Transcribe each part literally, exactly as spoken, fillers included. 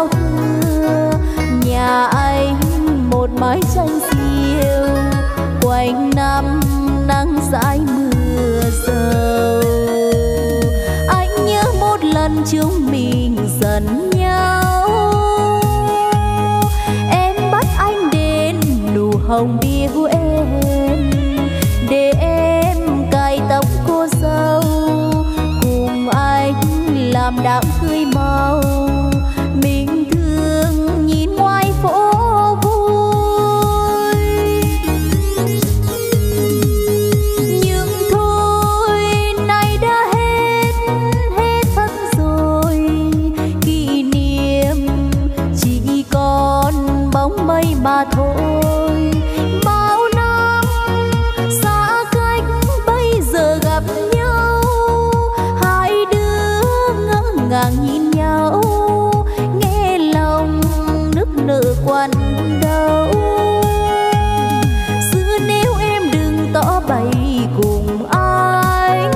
lao thưa. Nhà anh một mái tranh xiêu, quanh năm nắng dãi mưa dầu. Anh nhớ một lần chúng mình giận nhau, em bắt anh đến nụ hồng bia của em để em cài tóc cô dâu, cùng anh làm đám cưới mau. Mình thương nhìn ngoài phố vui, nhưng thôi nay đã hết, hết thân rồi. Kỷ niệm chỉ còn bóng mây mà thôi. Bao năm xa cách bây giờ gặp nhau, hai đứa ngỡ ngàng nhìn nhau, nghe lòng nức nở quặn đau. Xưa nếu em đừng tỏ bày cùng anh,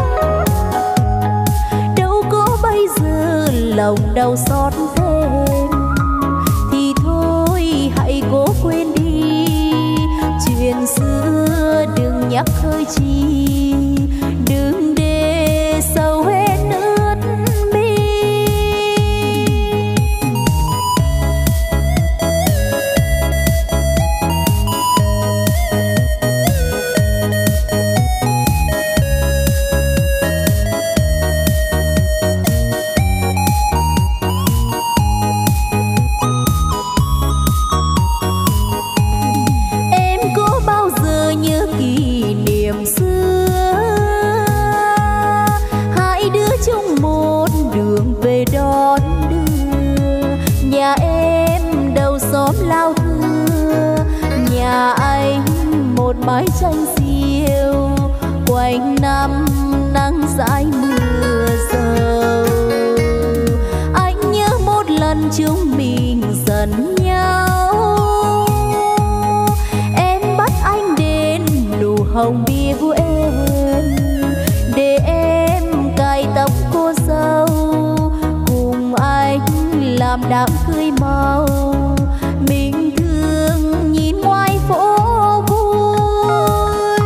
đâu có bây giờ lòng đau xót thêm. Thì thôi hãy cố quên đi, chuyện xưa đừng nhắc hơi chi, đừng để sầu hết ướt mi. Em có bao giờ nhớ kỷ niệm xưa, hai đứa chung một đường về đón đưa. Nhà em đầu xóm lao thưa, nhà anh một mái tranh xiêu, quanh năm nắng dãi mưa dầu. Anh nhớ một lần chúng mình giận nhau, em bắt anh đến nụ hồng bia của em để em cài tóc cô dâu, cùng anh làm đám cưới mau. Mình thương nhìn ngoài phố vui,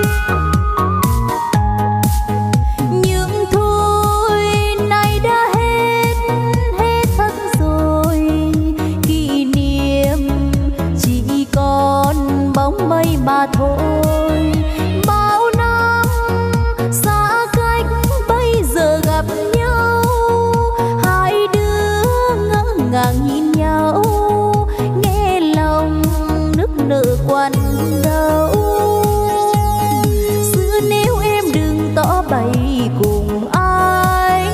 nhưng thôi nay đã hết, hết thân rồi. Kỷ niệm chỉ còn bóng mây mà thôi. Bao năm xa cách bây giờ gặp nhau, hai đứa ngỡ ngàng nhìn nhau, nghe lòng nức nở quặn đau. Xưa nếu em đừng tỏ bày cùng anh,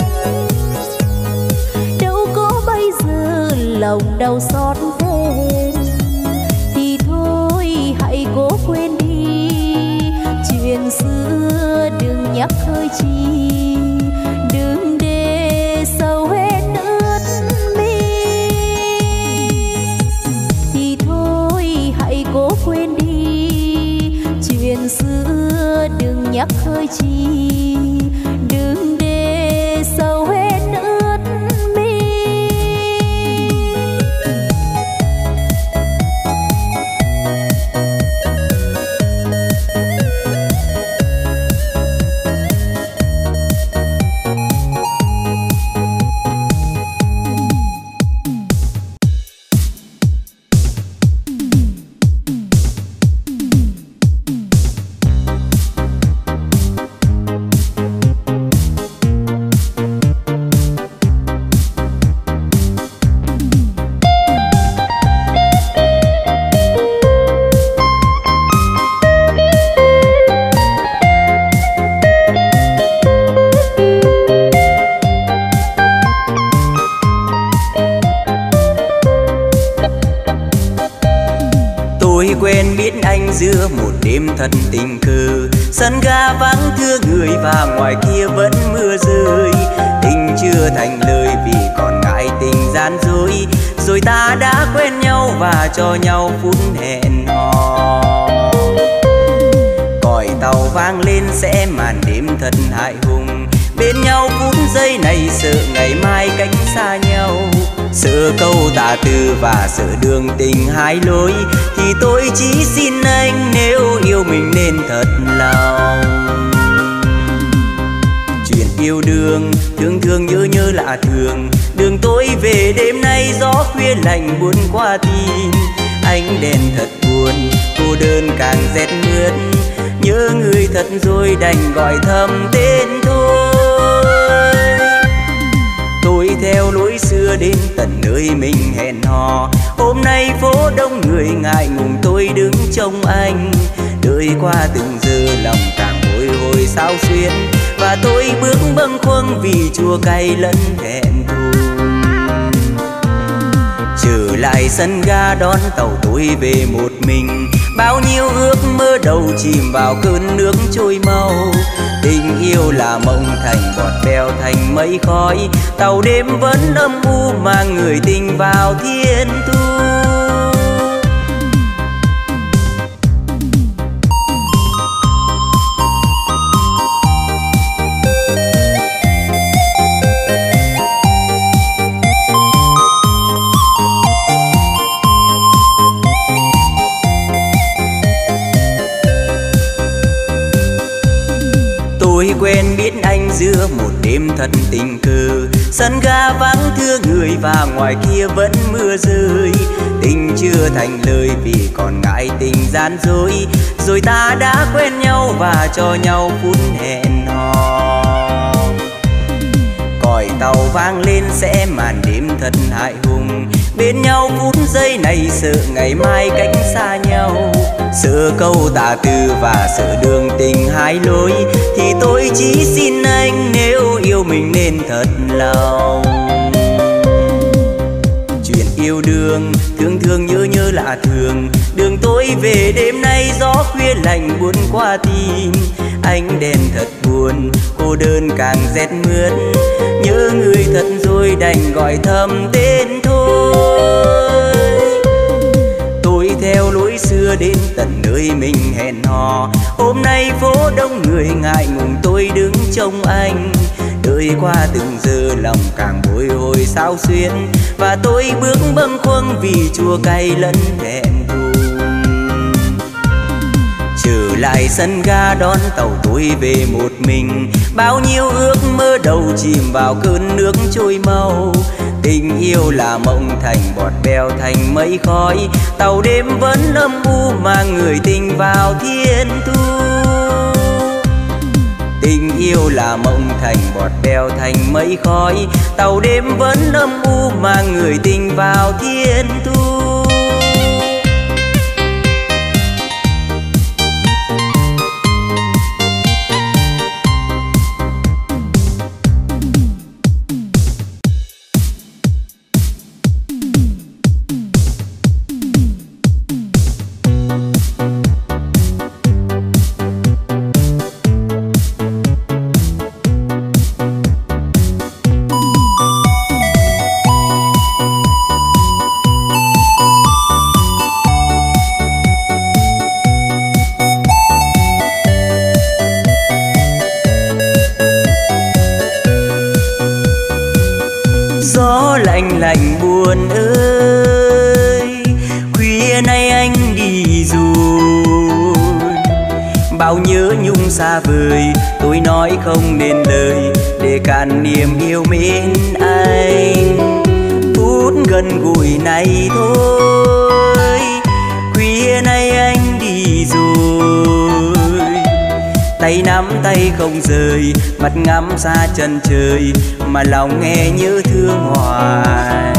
đâu có bây giờ lòng đau xót thêm. Thì thôi hãy cố quên đi, chuyện xưa đừng nhắc hơi chi, đừng để sầu hết ướt mi. Thì thôi hãy cố quên đi, chuyện xưa đừng nhắc hơi chi, đừng để sầu hết ướt mi. Giữa một đêm thật tình cờ, sân ga vắng thưa người và ngoài kia vẫn mưa rơi. Tình chưa thành lời vì còn ngại tình gian dối, rồi ta đã quen nhau và cho nhau phút hẹn hò. Còi tàu vang lên sẽ màn đêm thật hại hùng, bên nhau phút giây này sợ ngày mai cách xa nhau. Sợ câu tà từ và sợ đường tình hai lối, thì tôi chỉ xin anh nếu yêu mình nên thật lòng. Chuyện yêu đương thường thường nhớ nhớ lạ thường, đường tôi về đêm nay gió khuya lạnh buồn qua tim. Ánh đèn thật buồn, cô đơn càng rét mướt, nhớ người thật rồi đành gọi thầm tên thôi. Tôi theo lối xưa đến tận nơi mình hẹn hò, hôm nay phố đông người ngại ngùng tôi đứng trông anh. Đời qua từng giờ lòng càng bồi hồi sao xuyên, và tôi bước bâng khuâng vì chua cay lẫn thẹn thùng. Trở lại sân ga đón tàu tôi về một mình, bao nhiêu ước mơ đầu chìm vào cơn nước trôi mau. Tình yêu là mộng thành bọt bèo thành mây khói, tàu đêm vẫn âm u mang người tình vào thiên thu. Tôi quen biết anh giữa một đêm thật tình cờ, sân ga vắng thưa người và ngoài kia vẫn mưa rơi. Tình chưa thành lời vì còn ngại tình gian dối, rồi ta đã quen nhau và cho nhau phút hẹn hò. Còi tàu vang lên sẽ màn đêm thật hại hùng, bên nhau phút giây này sợ ngày mai cách xa nhau. Sợ câu tà từ và sợ đường tình hai lối, thì tôi chỉ xin anh nếu yêu mình nên thật lòng. Chuyện yêu đương thường thường nhớ nhớ lạ thường, đường tôi về đêm nay gió khuya lạnh buồn qua tim. Ánh đèn thật buồn, cô đơn càng rét mướt, nhớ người thật rồi đành gọi thầm tên thôi. Tôi theo lối xưa đến tận nơi mình hẹn hò, hôm nay phố đông người ngại ngùng tôi đứng trông anh. Đời qua từng giờ lòng càng bồi hồi sao xuyên, và tôi bước bâng khuâng vì chua cay lẫn thẹn thùng. Trở lại sân ga đón tàu tôi về một mình, bao nhiêu ước mơ đầu chìm vào cơn nước trôi mau. Tình yêu là mộng thành bọt bèo thành mây khói, tàu đêm vẫn âm u mang người tình vào thiên thu. Tình yêu là mộng thành bọt bèo thành mây khói, tàu đêm vẫn âm u mang người tình vào thiên thu. Gió lạnh lạnh buồn ơi, khuya nay anh đi rồi. Bao nhớ nhung xa vời, tôi nói không nên lời để cạn niềm yêu mến anh. Phút gần gũi này thôi, khuya nay anh đi rồi. Tay nắm tay không rời, mắt ngắm xa chân trời, mà lòng nghe nhớ thương hoài.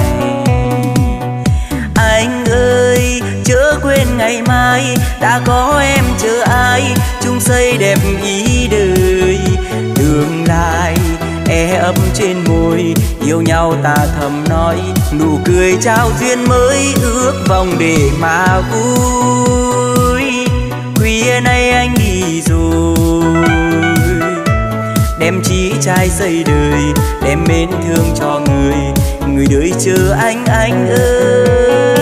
Anh ơi chớ quên ngày mai, đã có em chờ ai, chung xây đẹp ý đời. Tương lai e ấp trên môi, yêu nhau ta thầm nói, nụ cười trao duyên mới ước vòng để mà vui. Khuya nay anh đi rồi, đem chí trai xây đời, đem mến thương cho người, người đời chờ anh anh ơi.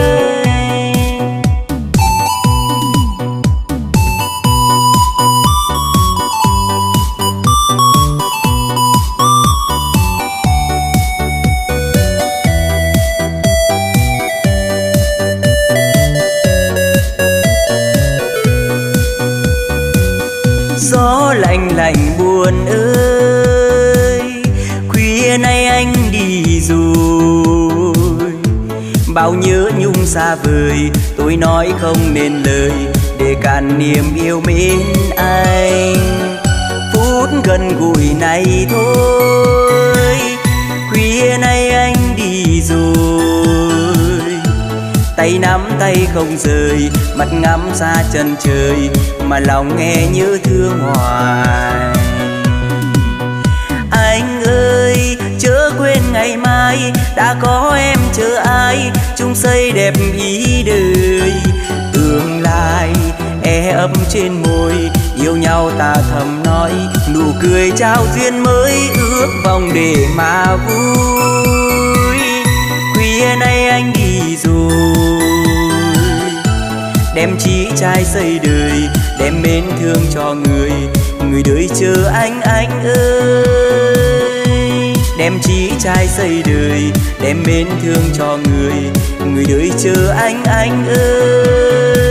bao nhớ nhung xa vời, tôi nói không nên lời để cạn niềm yêu mến anh. Phút gần gũi này thôi, khuya nay anh đi rồi, tay nắm tay không rời, mắt ngắm xa chân trời mà lòng nghe nhớ thương hoài. Anh ơi chớ quên ngày mai đã có em chờ ai, chung xây đẹp ý đời. Tương lai e ấp trên môi, yêu nhau ta thầm nói, nụ cười trao duyên mới ước vòng để mà vui. Khuya nay anh đi rồi, đem chí trai xây đời, đem mến thương cho người, người đời chờ anh anh ơi. Đem chí trai xây đời, đem mến thương cho người, người đời chờ anh anh ơi.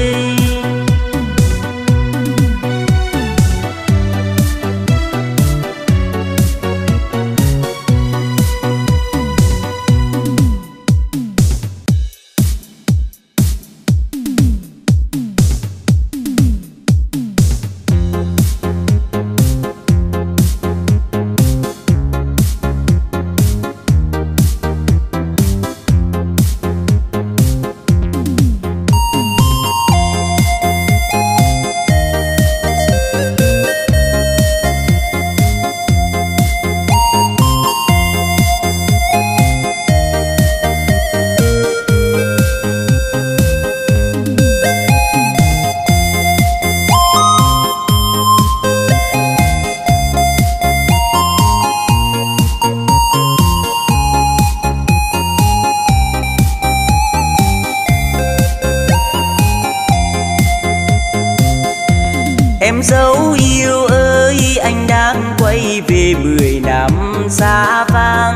Em dấu yêu ơi, anh đang quay về mười năm xa vắng.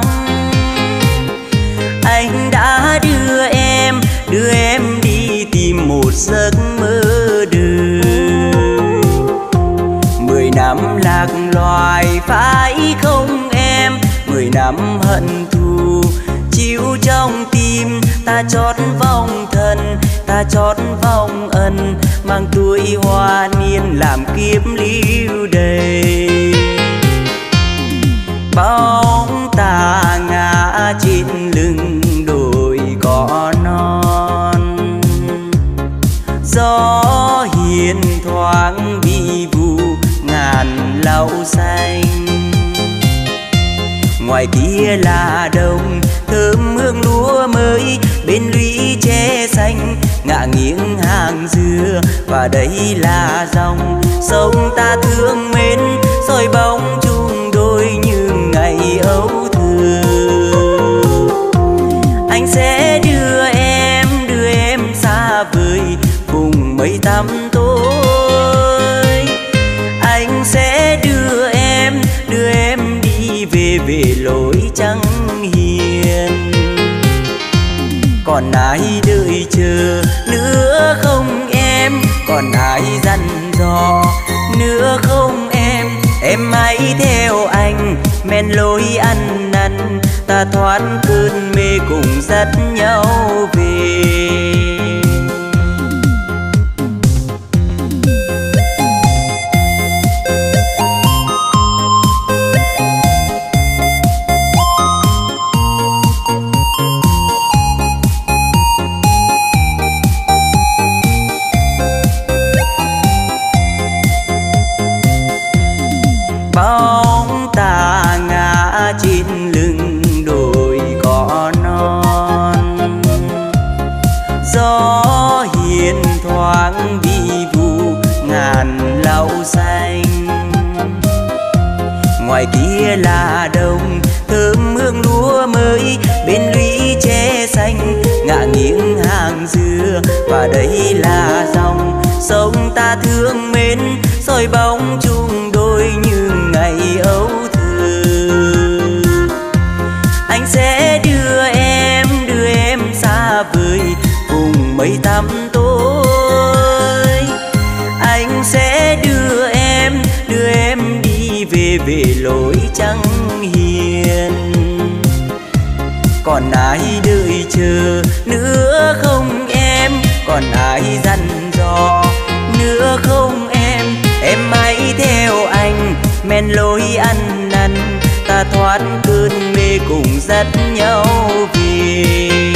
Anh đã đưa em, đưa em đi tìm một giấc mơ đời. Mười năm lạc loài phải không em, mười năm hận thù chịu trong tim. Ta chót vong thân, ta chót vong ân, mang tuổi hoa niên làm kiếp lưu đầy. Bóng ta ngã trên lưng đồi cỏ non, gió hiền thoáng vi vu ngàn lau xanh. Ngoài kia là đồng thơm hương lúa mới, bên lũy tre xanh ngả nghiêng hàng dừa. Và đây là dòng sông ta thương mến, soi bóng chung đôi như ngày ấu thơ. Anh sẽ đưa em, đưa em xa vời cùng mây tăm tối. Anh sẽ đưa em, đưa em đi về về lối trắng hiền. Còn ai đợi chờ nữa không em, còn ai dặn dò nữa không em. Em hãy theo anh men lối ăn năn, ta thoát cơn mê cùng dắt nhau về. Bóng ta ngã trên lưng đồi cỏ non, gió hiền thoáng vi vu ngàn lau xanh. Ngoài kia là đồng thơm hương lúa mới, bên lũy tre xanh ngả nghiêng hàng dừa. Và đây là dòng sông ta thương mến, soi bóng chung đôi như ngày ấu thơ. Anh sẽ đưa em, đưa em xa vời cùng mây tăm tối. Anh sẽ đưa em, đưa em đi về về lối trắng hiền. Còn ai đợi chờ nữa không em, còn ai dặn dò nữa không em. Em hãy theo anh men lối ăn năn, ta thoát cơn mê cùng dắt nhau về.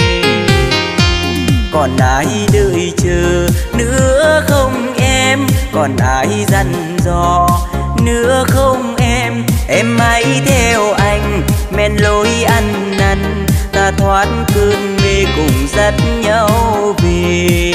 Còn ai đợi chờ nữa không em, còn ai dặn dò nữa không em. Em hãy theo anh men lối ăn năn, ta thoát cơn mê cùng dắt nhau về.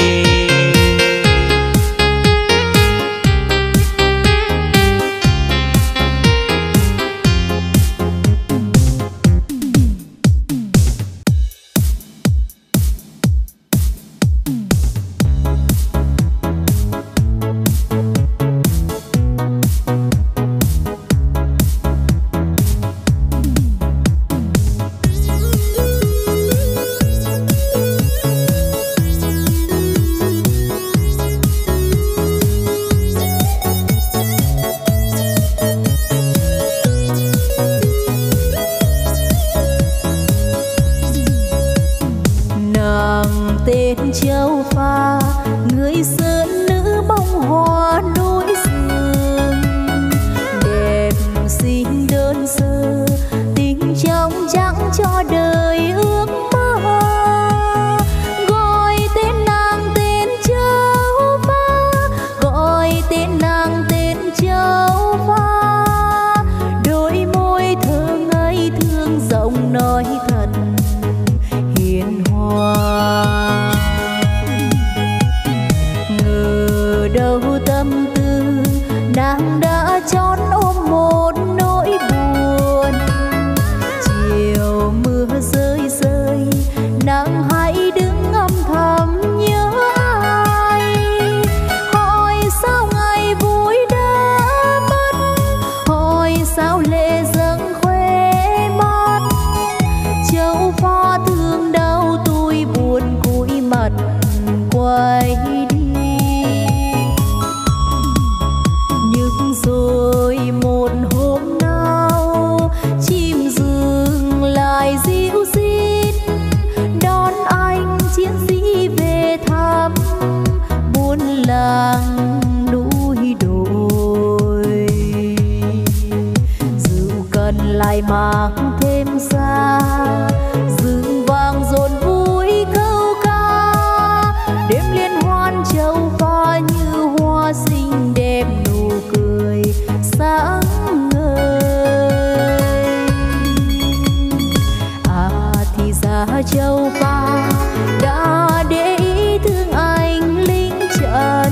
Châu pha người sơn nữ bông hoa núi rừng, đẹp xinh đơn sơ tình trong trắng cho đời ước mơ. Gọi tên nàng tên châu pha, gọi tên nàng tên châu pha, đôi môi thơ ngây thương giọng nói thật hiền hòa. Đâu tâm tư nàng đã chót ôm một nỗi buồn, chiều mưa rơi rơi nàng hãy đứng âm thầm nhớ ai. Hỏi sao ngày vui đã mất, hỏi sao lệ dâng khóe mắt. Châu pha thương đau tôi buồn cúi mặt quay đi. Rồi một hôm nào chim dừng lại ríu rít đón anh chiến sĩ về thăm buôn làng núi đồi. Rượu cần lại mang thêm xa, rừng vàng rộn vui câu ca. Đêm liên hoan châu pha như hoa xinh đẹp nụ cười sáng ngời. À thì ra châu pha đã để ý thương anh lính trận,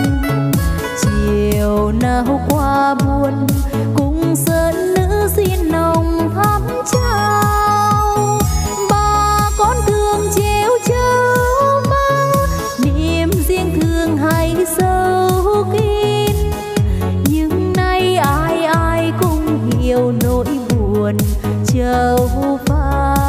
chiều nào qua buồn cùng sơn nữ xin nồng thắm trao. Bà con thương treo châu pha, niềm riêng thương hay sâu kín, nhưng nay ai ai cũng hiểu nỗi buồn châu pha.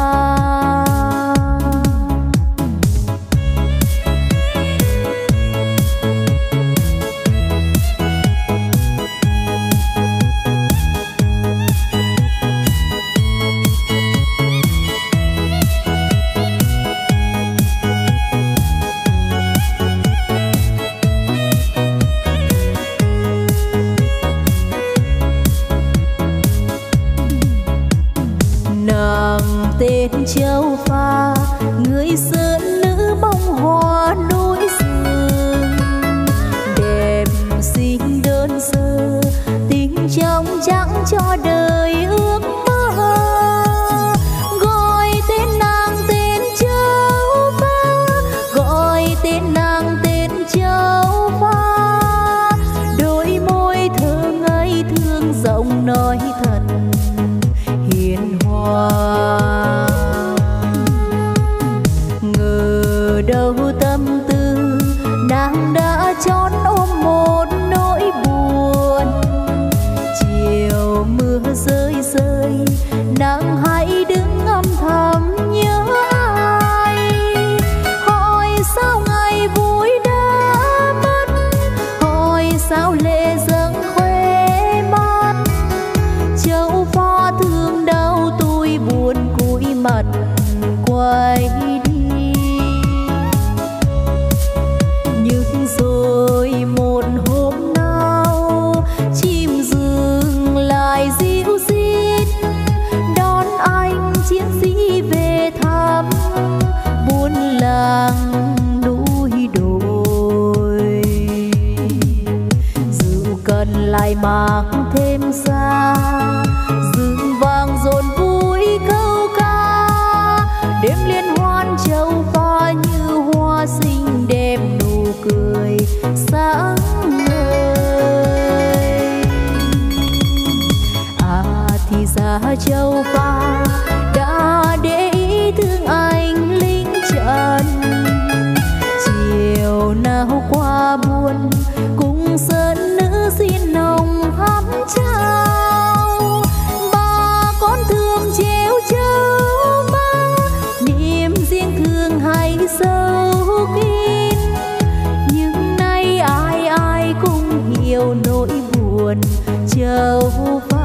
Nàng tên châu pha người sơn nữ bông hoa núi rừng, đẹp xinh đơn sơ tình trong trắng cho đời ước mơ. Gọi tên nàng tên châu pha, gọi tên nàng tên châu pha, đôi môi thơ ngây thương giọng nói thật hiền hòa. Ngờ đâu ta mạc thêm xa, rừng vàng rộn vui câu ca, đêm liên hoan châu pha như hoa xinh đẹp nụ cười sáng ngời. À thì ra châu pha đã để ý thương anh lính trần, chiều nào qua buồn cùng sơn nữ xin nồng hấp trao. Bà con thương treo châu ba, niềm riêng thương hay sâu kín, nhưng nay ai ai cũng hiểu nỗi buồn châu pha.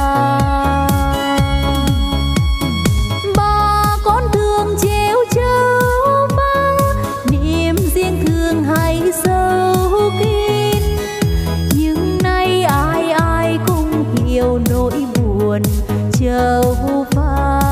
Bà con thương treo châu ba, niềm riêng thương hay sâu kín, nhưng nay ai ai cũng hiểu nỗi buồn châu pha.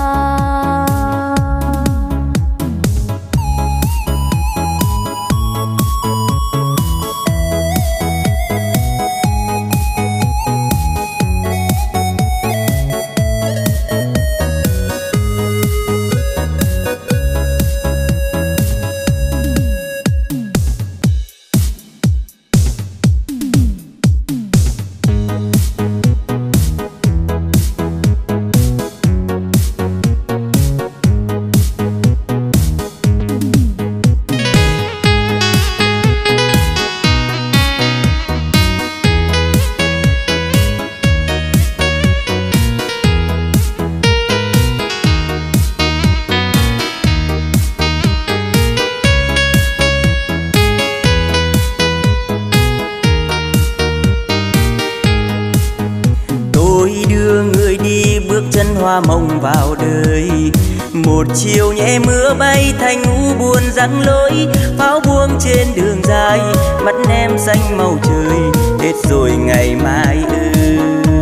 Hoa mộng vào đời, một chiều nhẹ mưa bay thành u buồn giăng lối, pháo buông trên đường dài, mắt em xanh màu trời, hết rồi ngày mai ơi.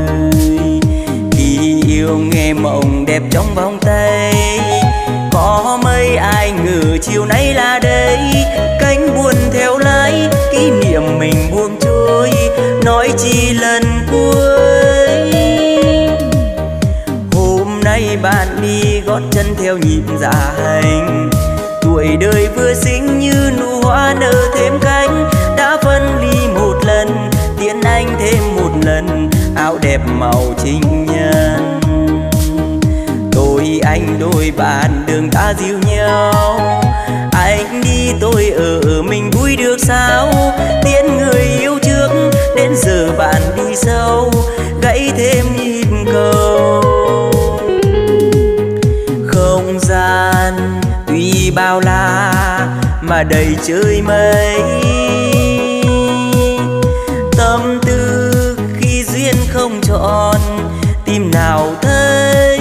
Khi yêu nghe mộng đẹp trong vòng tay, có mấy ai ngờ chiều nay là đây, cánh buồn theo lái, kỷ niệm mình buông trôi, nói chi lần cuối. Nay bạn đi gót chân theo nhịp dạ hành, tuổi đời vừa xinh như nụ hoa nở thêm cánh, đã phân ly một lần, tiễn anh thêm một lần, áo đẹp màu情nhân. Tôi anh đôi bạn đường ta dìu nhau, anh đi tôi ở mình vui được sao, tiễn người yêu trước đến giờ bạn đi sâu, gãy thêm nhịp cầu. Không gian tuy bao la mà đầy trời mây, tâm tư khi duyên không trọn tìm nào thấy.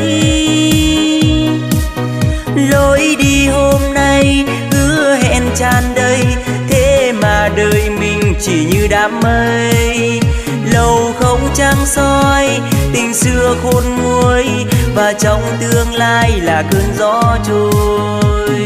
Lối đi hôm nay hứa hẹn tràn đầy, thế mà đời mình chỉ như đám mây, lâu không trăng soi tình xưa khôn nguôi, và trong tương lai là cơn gió trôi.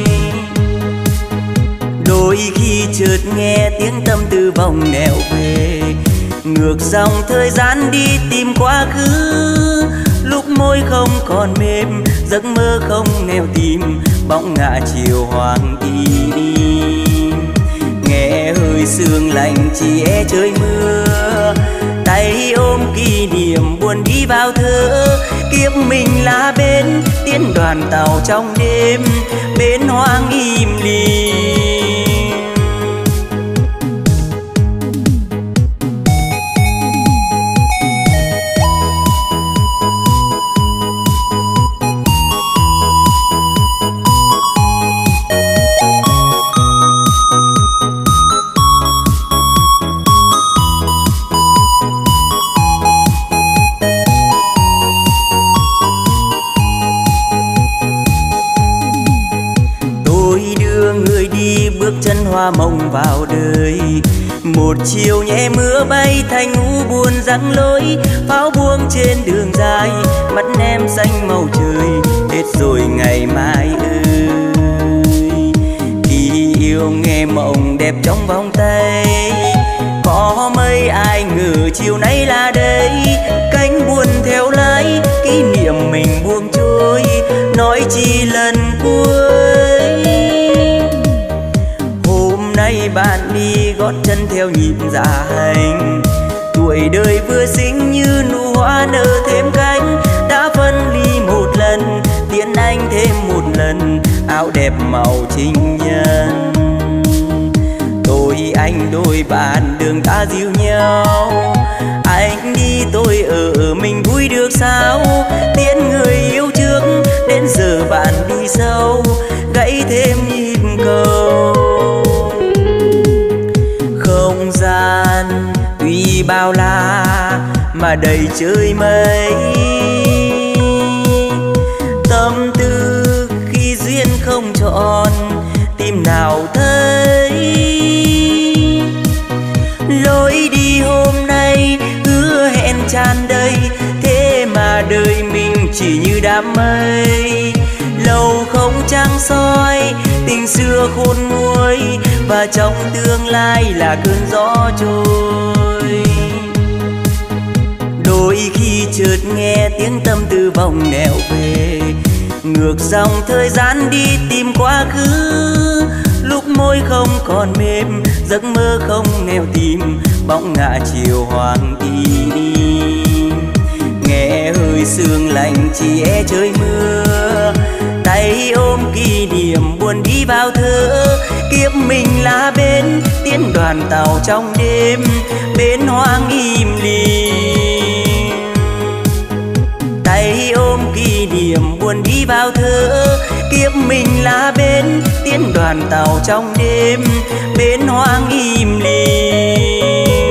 Đôi khi chợt nghe tiếng tâm tư vòng nẻo về, ngược dòng thời gian đi tìm quá khứ, lúc môi không còn mềm, giấc mơ không neo tìm, bóng ngả chiều hoàng đi đi. Nghe hơi sương lạnh chỉ e trời mưa, tay ôm kỷ niệm buồn đi vào thơ, kiếp mình là bên tiến đoàn tàu trong đêm, bến hoang im lìm. Chân hoa mộng vào đời, một chiều nhẹ mưa bay thành u buồn giăng lối, pháo buông trên đường dài, mắt em xanh màu trời, hết rồi ngày mai ơi. Khi yêu nghe mộng đẹp trong vòng tay, có mấy ai ngờ chiều nay là đây, nay bạn đi gót chân theo nhịp dạ hành. Tuổi đời vừa sinh như nụ hoa nở thêm cánh, đã phân ly một lần tiễn anh thêm một lần áo đẹp màu情nhân. Tôi anh đôi bạn đường ta dìu nhau, anh đi tôi ở mình vui được sao? Tiễn người yêu trước đến giờ bạn đi sâu, gãy thêm nhịp cầu. Không gian tuy bao la mà đầy trời mây, tâm tư khi duyên không trọn tìm nào thấy. Lối đi hôm nay hứa hẹn tràn đầy, thế mà đời mình chỉ như đám mây. Lâu không trăng soi tình xưa khôn nguôi, và trong tương lai là cơn gió trôi. Đôi khi chợt nghe tiếng tâm tư vòng nẻo về, ngược dòng thời gian đi tìm quá khứ. Lúc môi không còn mềm, giấc mơ không neo tìm, bóng ngả chiều hoàng đi đi. Nghe hơi sương lạnh chỉ e trời mưa, tay ôm kỷ niệm buồn đi vào thơ. Kiếp mình là bên tiến đoàn tàu trong đêm, bến hoang im lìm. Tay ôm kỷ niệm buồn đi vào thơ, kiếp mình là bên tiến đoàn tàu trong đêm, bến hoang im lìm.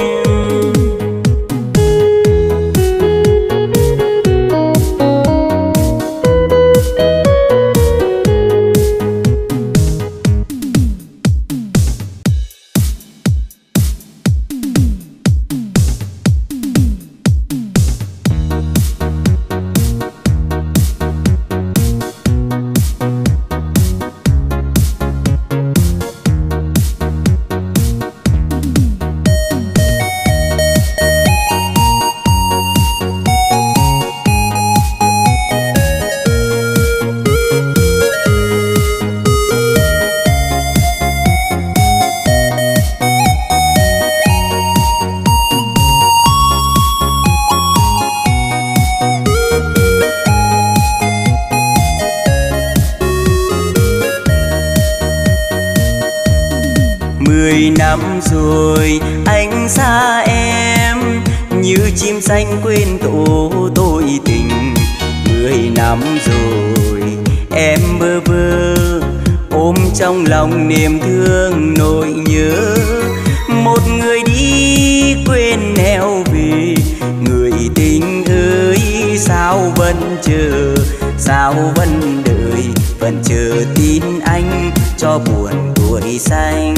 Mười năm rồi anh xa em, như chim xanh quên tổ tôi tình. Mười năm rồi em bơ vơ ôm trong lòng niềm thương nỗi nhớ. Một người đi quên neo về, người tình ơi sao vẫn chờ, sao vẫn đợi, vẫn chờ tin anh cho buồn tuổi xanh.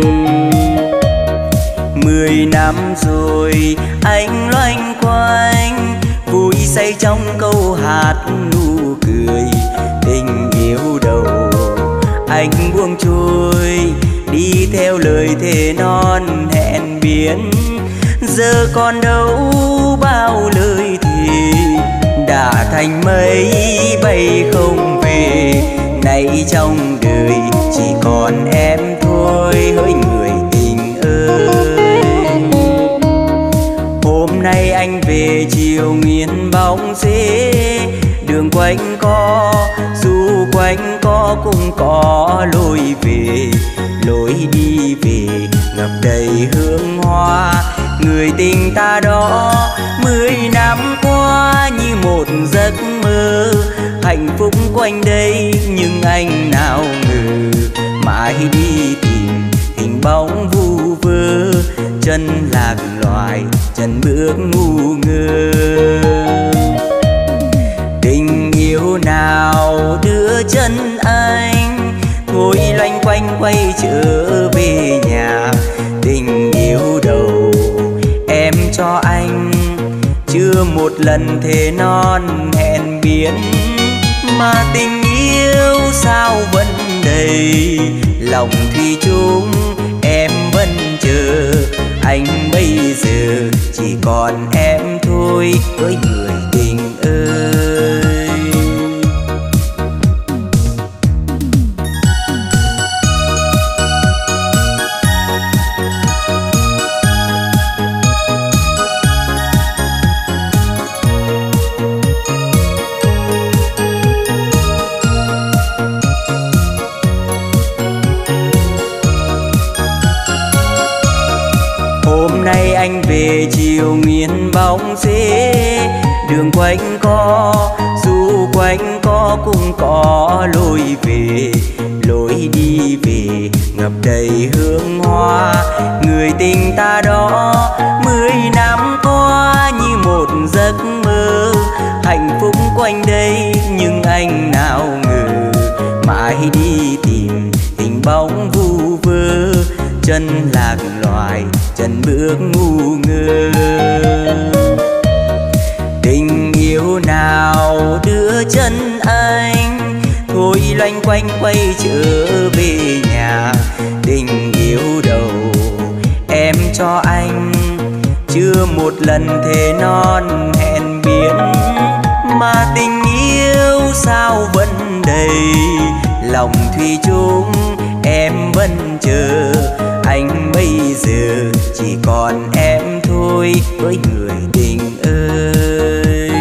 Mười năm rồi anh loanh quanh, vui say trong câu hát nụ cười. Tình yêu đầu anh buông trôi, đi theo lời thề non hẹn biển. Giờ còn đâu bao lời thề, đã thành mây bay không về. Nay trong đời chỉ còn em thôi hỡi người tình ơi. Hôm nay anh về chiều nghiêng bóng rễ, đường quanh co dù quanh co cũng có lối về. Lối đi về ngập đầy hương hoa, người tình ta đó mười năm qua như một giấc mơ. Hạnh phúc quanh đây nhưng anh nào ngờ, mãi đi tìm hình bóng vu vơ. Chân lạc loài chân bước ngu ngơ, tình yêu nào đưa chân anh thôi loanh quanh quay trở về nhà. Tình yêu đầu em cho anh chưa một lần thề non hẹn biển, mà tình yêu sao vẫn đầy lòng thủy chung. Em vẫn chờ anh bây giờ chỉ còn em thôi với người tình ơi. về chiều nghiêng bóng xế. Đường quanh co dù quanh co cũng có lối về, lối đi về ngập đầy hương hoa. Người tình ta đó mười năm qua như một giấc mơ, hạnh phúc quanh đây nhưng anh nào ngờ mãi đi tìm tình bóng vu vơ. Chân lạc loài chân bước ngu ngơ, tình yêu nào đưa chân anh thôi loanh quanh quay trở về nhà. Tình yêu đầu em cho anh chưa một lần thề non hẹn biển, mà tình yêu sao vẫn đầy lòng thủy chung. Em vẫn chờ anh bây giờ chỉ còn em thôi với người tình ơi.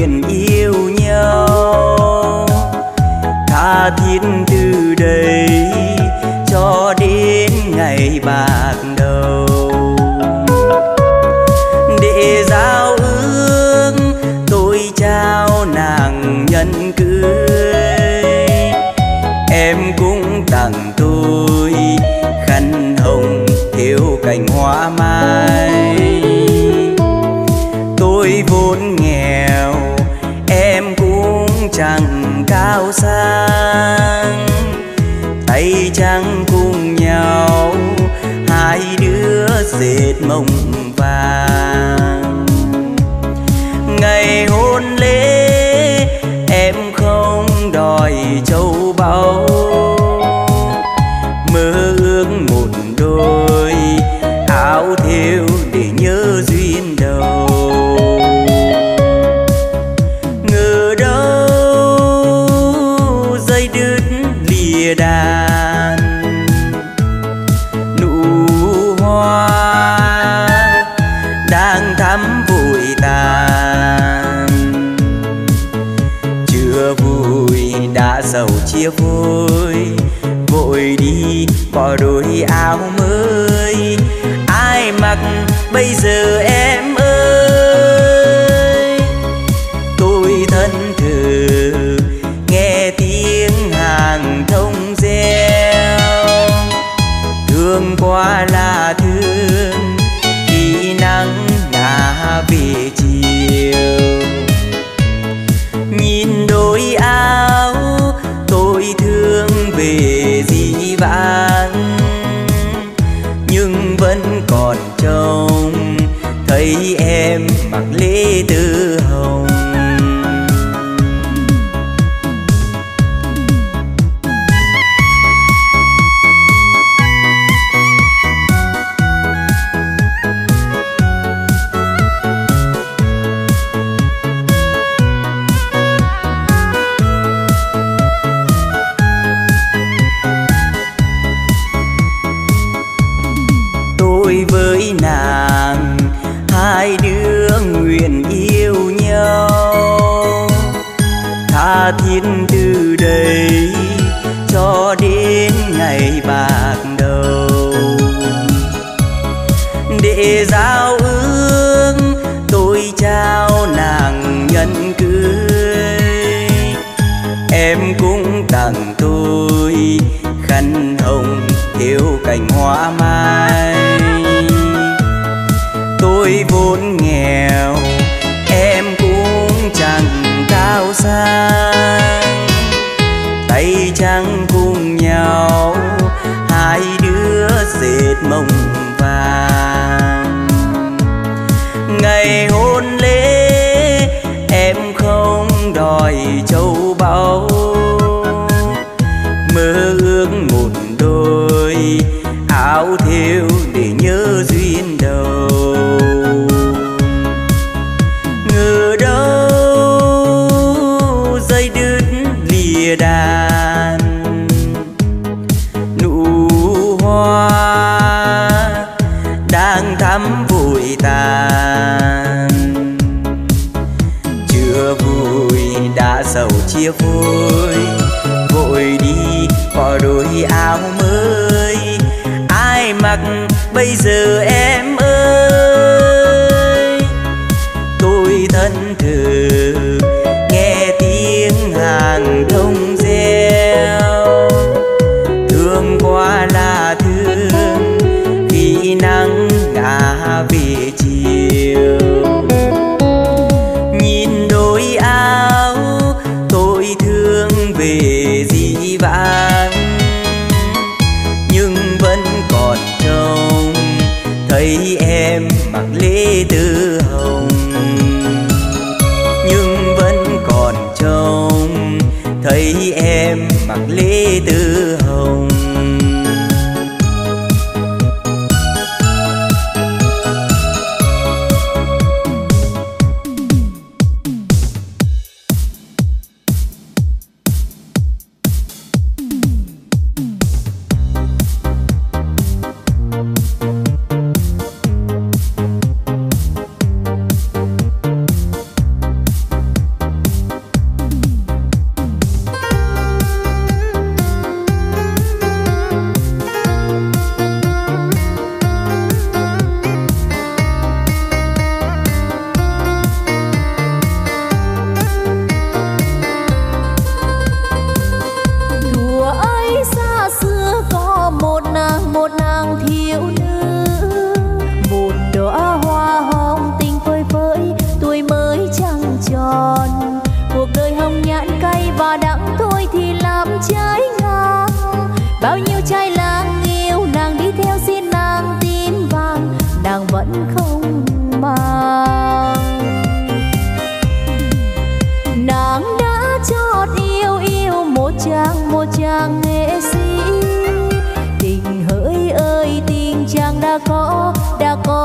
nguyện yêu nhau tha thiết từ đây cho đến ngày bạc đầu. Để giao ước tôi trao nàng nhân cưới, em cũng tặng tôi khăn hồng thêu cành hoa mai. Tôi vốn nghèo em cũng chẳng cao sang, tay trắng cùng nhau hai đứa dệt mộng vàng. Ngày hôn lễ em không đòi châu báu, mơ ước một đôi áo thêu để nhớ duyên đầu. Ngờ đâu dây đứt lìa đàn, nụ hoa đang thắm vội tàn. Chưa vui đã giàu chia phôi, vội đi bỏ đôi áo mới. Ai mặc bây giờ em ơi? Tôi thân thờ nghe tiếng hàng thông reo, thương qua là thương khi nắng ngả về chiều. Nhìn đôi áo tôi thương về dĩ vãng, nhưng vẫn còn trông thấy em mặc lễ tơ hồng. Tôi với nàng hai đứa nguyện yêu nhau tha thiết từ đây cho đến ngày bạc đầu. Để giao ước tôi trao nàng nhân cưới, em cũng tặng tôi khăn hồng thêu cành hoa mai. Tôi vốn nghèo em cũng chẳng cao sang, tay trắng cùng nhau hai đứa dệt mộng vàng. Ngày hôn lễ em không đòi châu báu, mơ ước một đôi áo thêu để nhớ duyên đầu. Ngờ đâu dây đứt lìa đàn, nụ hoa đang thắm vội tàn. Chưa vui đã giàu chia phôi, vội đi bỏ đôi áo mới. Ai mặc bây giờ em ơi? Tôi thân thờ nghe tiếng hàng thông reo, thương qua là thương khi nắng ngả về chiều. Nhìn đôi áo tôi thương về dĩ vãng, nhưng vẫn còn trông thấy em mặc lễ tơ hồng. Nhưng vẫn còn trông thấy em mặc lễ tơ hồng.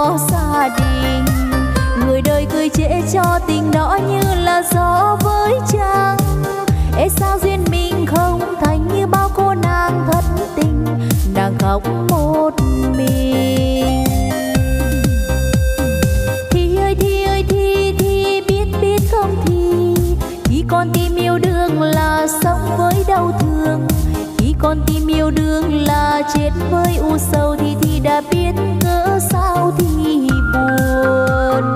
có gia đình. Người đời cười chê cho tình đó như là gió với trăng. Ê sao duyên mình không thành như bao cô nàng thất tình, nàng khóc một mình. Thì ơi thì ơi thì thì biết biết không thì khi con tim yêu đương là sống với đau thương, khi con tim yêu đương là chết với u sầu, thì thì đã biết cỡ sao thì buồn.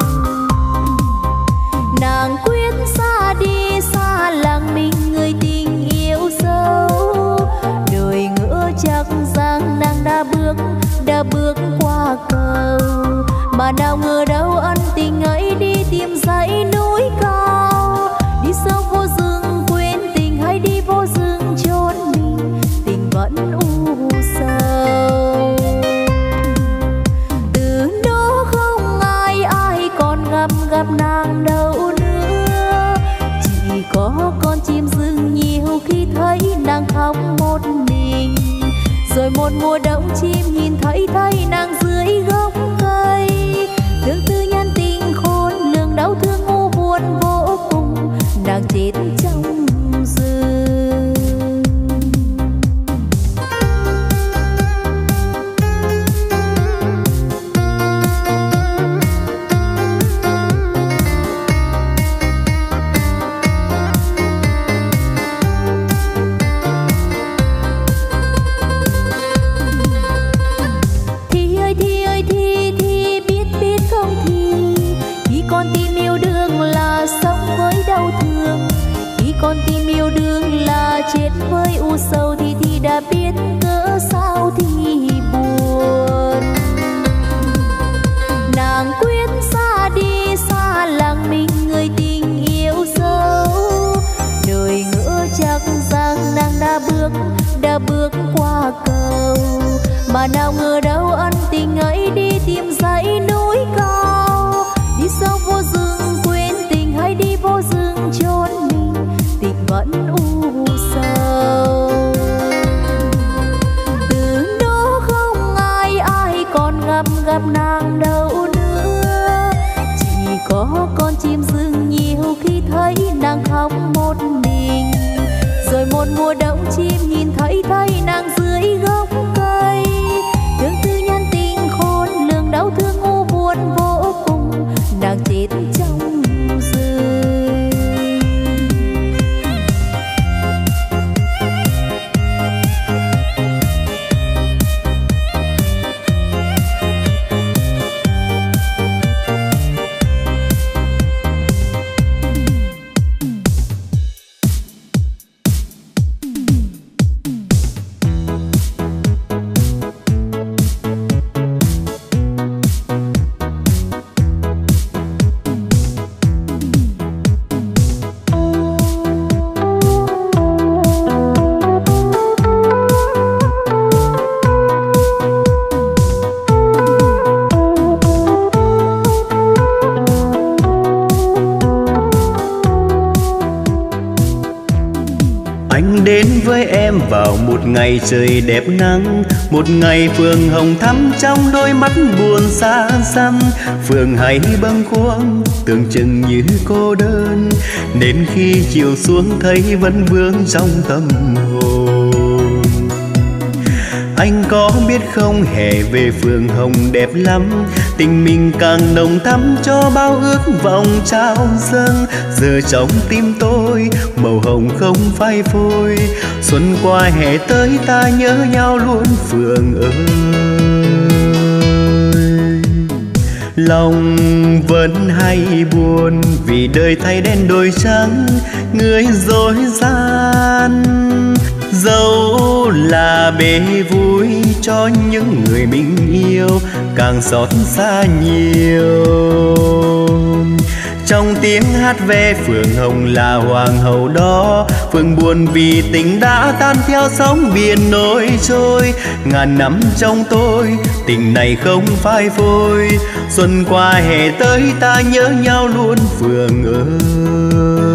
Nàng quyết xa đi xa làng mình người tình yêu dấu, đời ngỡ chắc rằng nàng đã bước đã bước qua cầu, mà nào ngờ đâu ân tình ấy đi tìm dãy núi cao. Đi sâu vô rừng quên tình hay đi vô rừng chốn mình, tình vẫn u sầu. Từ đó không ai ai còn gặp gặp nàng đâu nữa, chỉ có con chim rừng nhiều khi thấy nàng khóc một mình. Rồi một mùa đông chim nhìn thấy thấy nàng dưới gốc cây, tương tư nhân tình khôn lường đau thương u buồn vô cùng, nàng chết trong rừng. Thì ơi thì ơi thì thì biết biết không thì khi con tim yêu đương là sống với đau thương, khi con tim yêu đương là chết với u sầu, thì thì đã biết cỡ sao thì buồn. Nàng quyết xa đi xa làng mình người tình yêu dấu, đời ngỡ chắc rằng nàng đã bước đã bước qua cầu, mà nào ngờ đâu ân tình ấy đi tìm dãy núi cao. Đi sâu vô rừng quên tình hay đi vô rừng chốn mình, tình vẫn u sầu. Từ đó không ai ai còn gặp gặp nàng đâu nữa, chỉ có con chim rừng nhiều khi thấy nàng khóc một mình. Rồi một mùa đông chim nhìn thấy thấy nàng dưới gốc cây, tương tư nhân tình khôn lường đau thương u buồn vô cùng, nàng chết trong rừng. Anh đến với em vào một ngày trời đẹp nắng, một ngày phường hồng thắm trong đôi mắt buồn xa xăm. Phường hay bâng khuâng tưởng chừng như cô đơn, đến khi chiều xuống thấy vẫn vương trong tâm hồn. Anh có biết không, hè về phường hồng đẹp lắm, tình mình càng nồng thắm cho bao ước vọng trao dâng. Giờ trong tim tôi màu hồng không phai phôi, xuân qua hè tới ta nhớ nhau luôn phường ơi. Lòng vẫn hay buồn vì đời thay đen đổi trắng, người dối gian. Dẫu là bể vui cho những người mình yêu, càng xót xa nhiều. Trong tiếng hát về phường hồng là hoàng hậu đó, phường buồn vì tình đã tan theo sóng biển nổi trôi. Ngàn năm trong tôi tình này không phai phôi, xuân qua hè tới ta nhớ nhau luôn phường ơi.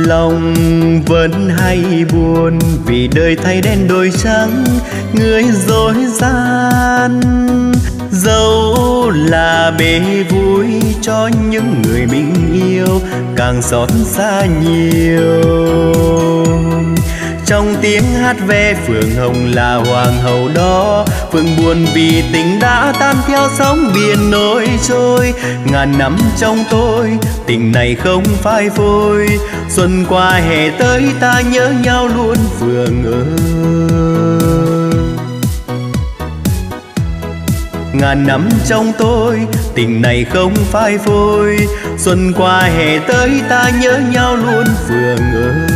lòng vẫn hay buồn vì đời thay đen đổi trắng, người dối gian. Dẫu là bể vui cho những người mình yêu, càng xót xa nhiều. Trong tiếng hát ve Phượng Hồng là hoàng hậu đó, Phượng buồn vì tình đã tan theo sóng biển nổi trôi. Ngàn năm trong tôi, tình này không phai phôi. Xuân qua hè tới ta nhớ nhau luôn Phượng ơi. Ngàn năm trong tôi, tình này không phai phôi. Xuân qua hè tới ta nhớ nhau luôn Phượng ơi.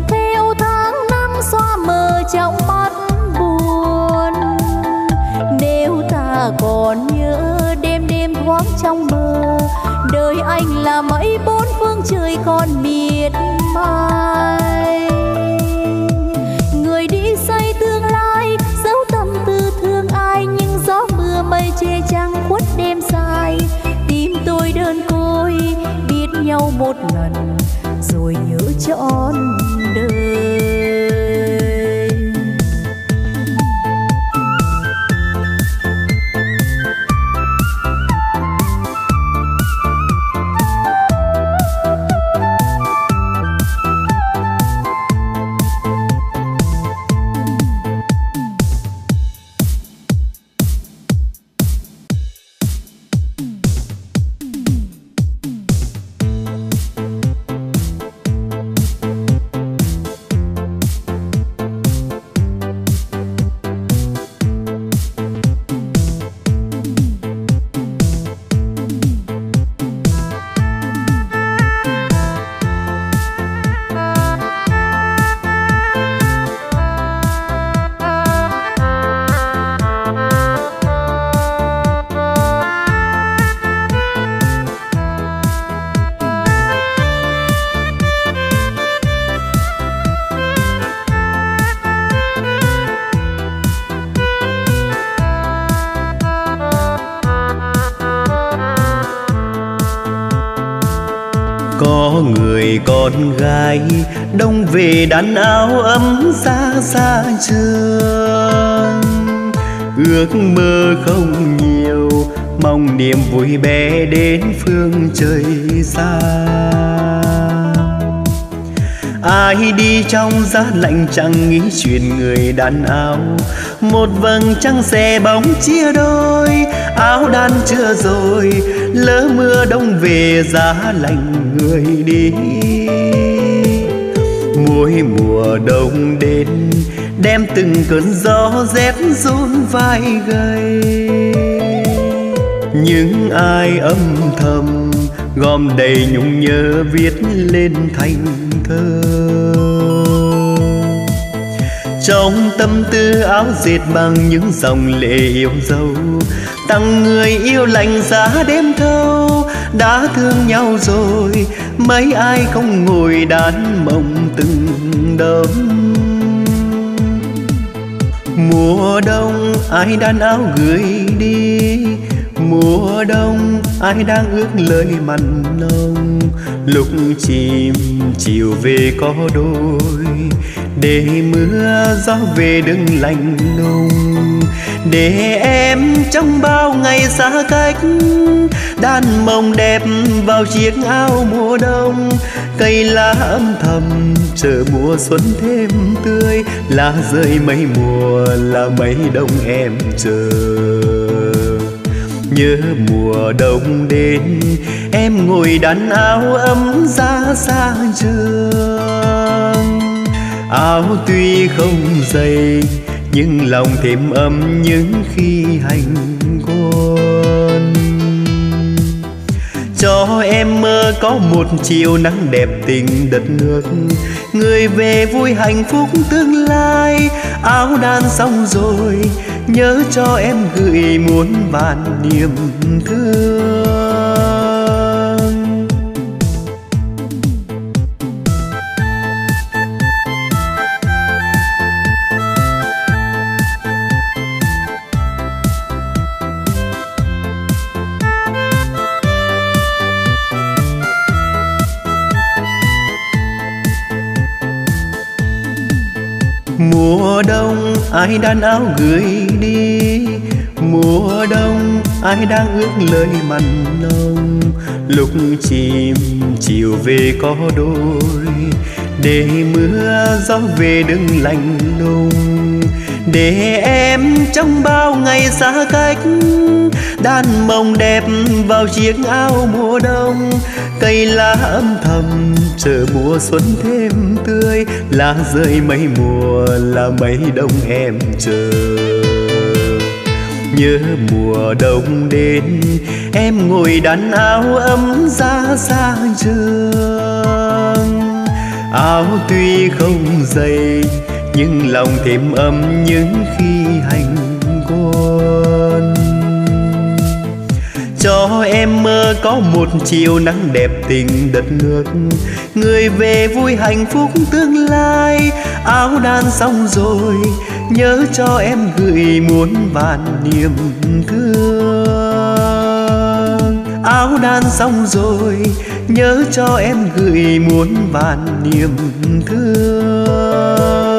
Để còn miệt mài. Người đi xây tương lai dấu tâm tư thương ai, nhưng gió mưa mây che trăng khuất đêm dài. Tim tôi đơn côi biết nhau một lần rồi nhớ trọn đời. Có người con gái đông về đan áo ấm xa xa trường, ước mơ không nhiều mong niềm vui bé đến phương trời xa. Ai đi trong giá lạnh chẳng nghĩ chuyện người đàn áo, một vầng trăng xe bóng chia đôi, áo đan chưa rồi lỡ mưa đông về giá lạnh người đi. Mỗi mùa đông đến đem từng cơn gió rét run vai gầy, những ai âm thầm gom đầy nhung nhớ viết lên thành thơ. Trong tâm tư áo dệt bằng những dòng lệ yêu dấu, tặng người yêu lạnh giá đêm thâu. Đã thương nhau rồi mấy ai không ngồi đàn mộng từng đêm. Mùa đông ai đan áo gửi đi, mùa đông ai đang ước lời mặn nồng. Lúc chim chiều về có đôi, để mưa gió về đừng lạnh lùng. Để em trong bao ngày xa cách đan mộng đẹp vào chiếc áo mùa đông. Cây lá âm thầm chờ mùa xuân thêm tươi, lá rơi mấy mùa là mấy đông em chờ. Nhớ mùa đông đến em ngồi đan áo ấm ra xa trường. Áo tuy không dày nhưng lòng thêm ấm những khi hành quân. Cho em mơ có một chiều nắng đẹp tình đất nước, người về vui hạnh phúc tương lai. Áo đan xong rồi nhớ cho em gửi muôn vàn niềm thương. Mùa đông ai đan áo gửi đi, mùa đông ai đang ước lời mặn nồng. Lúc chim chiều về có đôi, để mưa gió về đừng lạnh lùng. Để em trong bao ngày xa cách đan mộng đẹp vào chiếc áo mùa đông. Cây lá âm thầm chờ mùa xuân thêm tươi, lá rơi mấy mùa là mấy đông em chờ. Nhớ mùa đông đến em ngồi đan áo ấm ra xa trường. Áo tuy không dày nhưng lòng thêm ấm những khi hành quân. cho em mơ có một chiều nắng đẹp tình đất nước. Người về vui hạnh phúc tương lai, áo đan xong rồi nhớ cho em gửi muôn vàn niềm thương. Áo đan xong rồi nhớ cho em gửi muôn vàn niềm thương.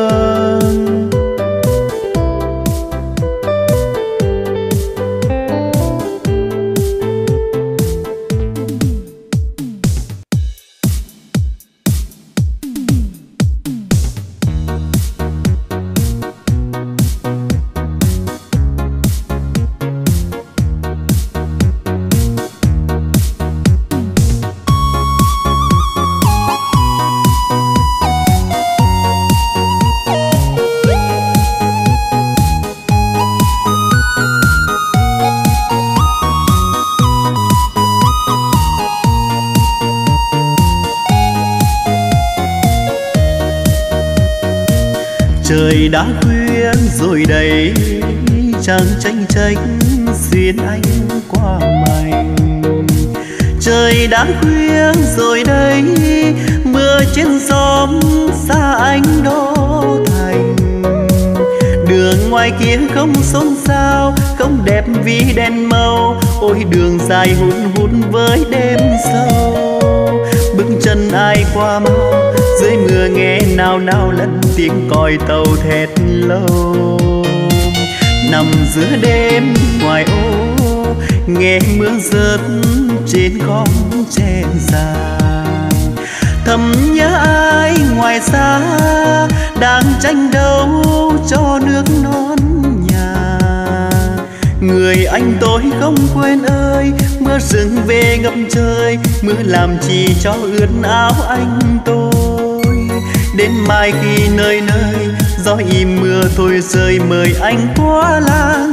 Trời đã khuya rồi đây, chẳng tranh tranh xuyên anh qua mảnh. Trời đã khuya rồi đây, mưa trên xóm xa anh đô thành. Đường ngoài kia không xôn xao, không đẹp vì đèn màu. Ôi đường dài hun hút với đêm sâu. Bước chân ai qua mau, dưới mưa nghe nao nao lẫn tiếng còi tàu thét lâu. Nằm giữa đêm ngoài ô, nghe mưa rớt trên khóm tre dài. Thầm nhớ ai ngoài xa, đang tranh đấu cho nước non nhà. Người anh tôi không quên ơi, mưa rừng về ngập trời. Mưa làm chi cho ướt áo anh tôi. Đến mai khi nơi nơi gió im mưa thôi rơi, mời anh qua làng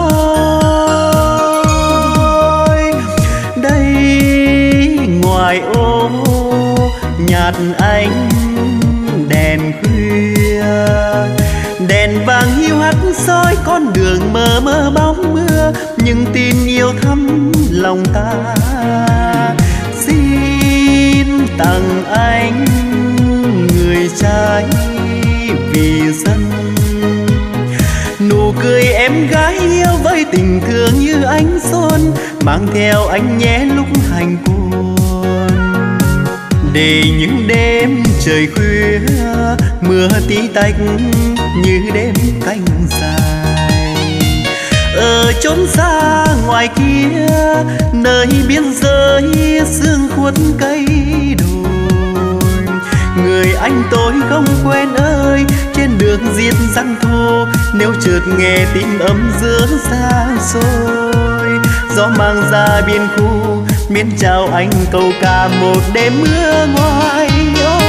tôi. Đây ngoài ô nhạt ánh đèn khuya, đèn vàng hiu hắt soi con đường mờ mơ bóng mưa. Nhưng tin yêu thắm lòng ta, xin tặng anh người trai vì dân. Nụ cười em gái yêu với tình thương như ánh xuân, mang theo anh nhé lúc hành quân. Để những đêm trời khuya mưa tí tách như đêm canh dài. Ở chốn xa ngoài kia, nơi biên giới sương khuất cây đồi. Người anh tôi không quên ơi, trên đường giết răng thô. Nếu chợt nghe tim ấm giữa xa xôi, gió mang ra biên khu, miễn chào anh câu ca một đêm mưa ngoài ô.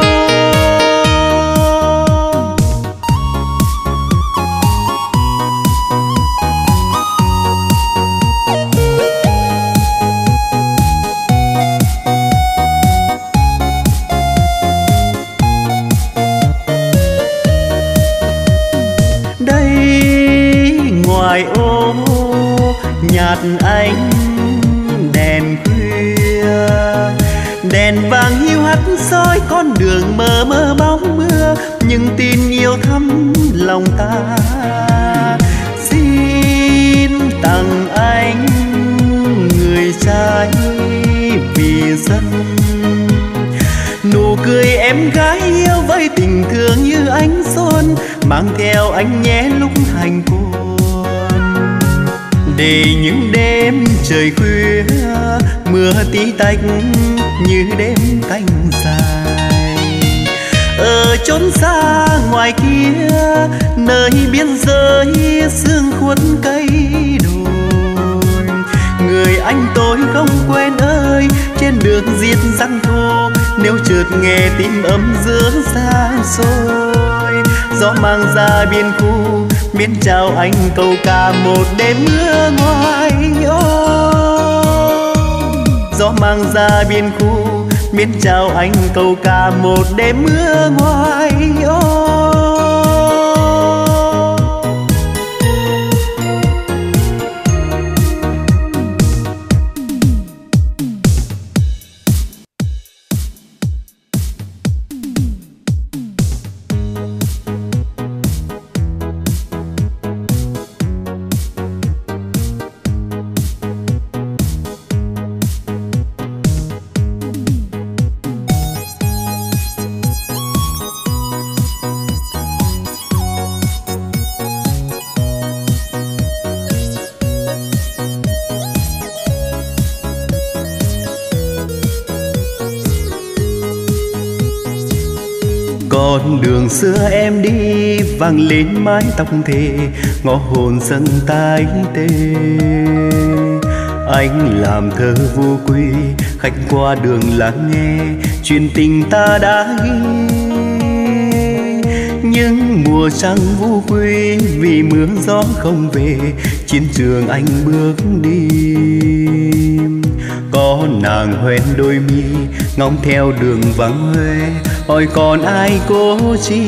Ngoài ô nhạt ánh đèn khuya, đèn vàng hiu hắt soi con đường mờ mơ bóng mưa. Nhưng tin yêu thắm lòng ta, xin tặng anh người trai vì dân. Nụ cười em gái yêu với tình thương như ánh xuân, mang theo anh nhé lúc hành quân. Để những đêm trời khuya mưa tí tách như đêm canh dài. Ở chốn xa ngoài kia, nơi biên giới sương khuất cây đồi. Người anh tôi không quên ơi, trên đường giết răng thô. Nếu chợt nghe tim ấm giữa xa xôi, gió mang ra biên khu, miễn chào anh câu ca một đêm mưa ngoài ô. Gió mang ra biên khu, miễn chào anh câu ca một đêm mưa ngoài ô. Con đường xưa em đi vang lên mái tóc thề, ngõ hồn dâng tái tê. Anh làm thơ vô quy, khách qua đường lắng nghe chuyện tình ta đã ghi. Những mùa trăng vô quy vì mưa gió không về, chiến trường anh bước đi. Có nàng hoen đôi mi ngóng theo đường vắng hoe, hỏi còn ai cố chi.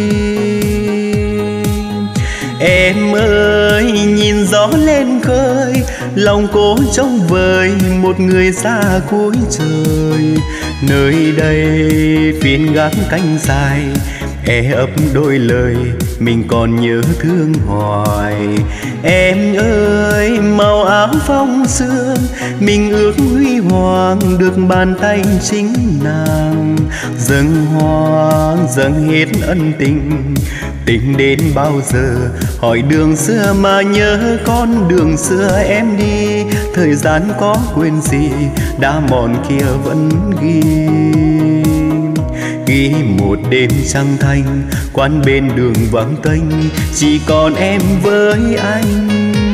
Em ơi nhìn gió lên khơi, lòng cố trông vời một người xa cuối trời. Nơi đây phiên gác cánh dài, e ấp đôi lời mình còn nhớ thương hoài. Em ơi màu áo phong sương, mình ước huy hoàng được bàn tay chính nàng. Dâng hoa dâng hết ân tình, tình đến bao giờ hỏi đường xưa mà nhớ con đường xưa em đi. Thời gian có quên gì đã mòn kia vẫn ghi, ghi một đêm trăng thanh quán bên đường vắng tênh, chỉ còn em với anh.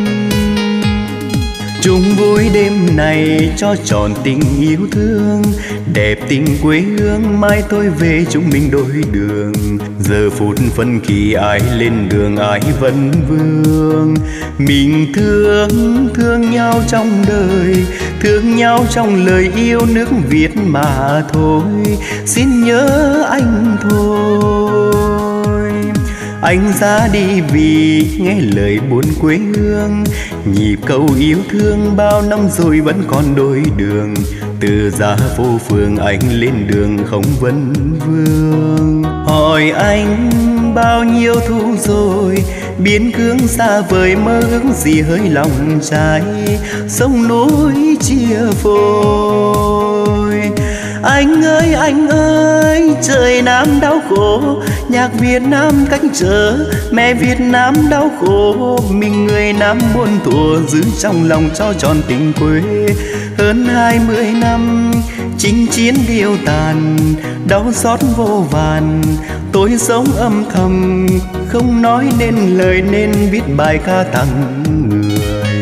Chung vui đêm này cho tròn tình yêu thương, đẹp tình quê hương mai tôi về chúng mình đôi đường. Giờ phút phân kỳ ai lên đường ai vẫn vương, mình thương thương nhau trong đời, thương nhau trong lời yêu nước Việt mà thôi. Xin nhớ anh thôi, anh ra đi vì nghe lời buồn quê hương. Nhịp câu yêu thương bao năm rồi vẫn còn đôi đường, từ ra phố phường anh lên đường không vấn vương. Hỏi anh bao nhiêu thu rồi, biến cương xa vời mơ ước gì hơi lòng trái, sông núi chia phôi. Anh ơi anh ơi trời Nam đau khổ, nhạc Việt Nam cách trở, mẹ Việt Nam đau khổ. Mình người Nam buồn thủa giữ trong lòng cho tròn tình quê. Hơn hai mươi năm chinh chiến điêu tàn, đau xót vô vàn. Tôi sống âm thầm không nói nên lời, nên viết bài ca tặng người.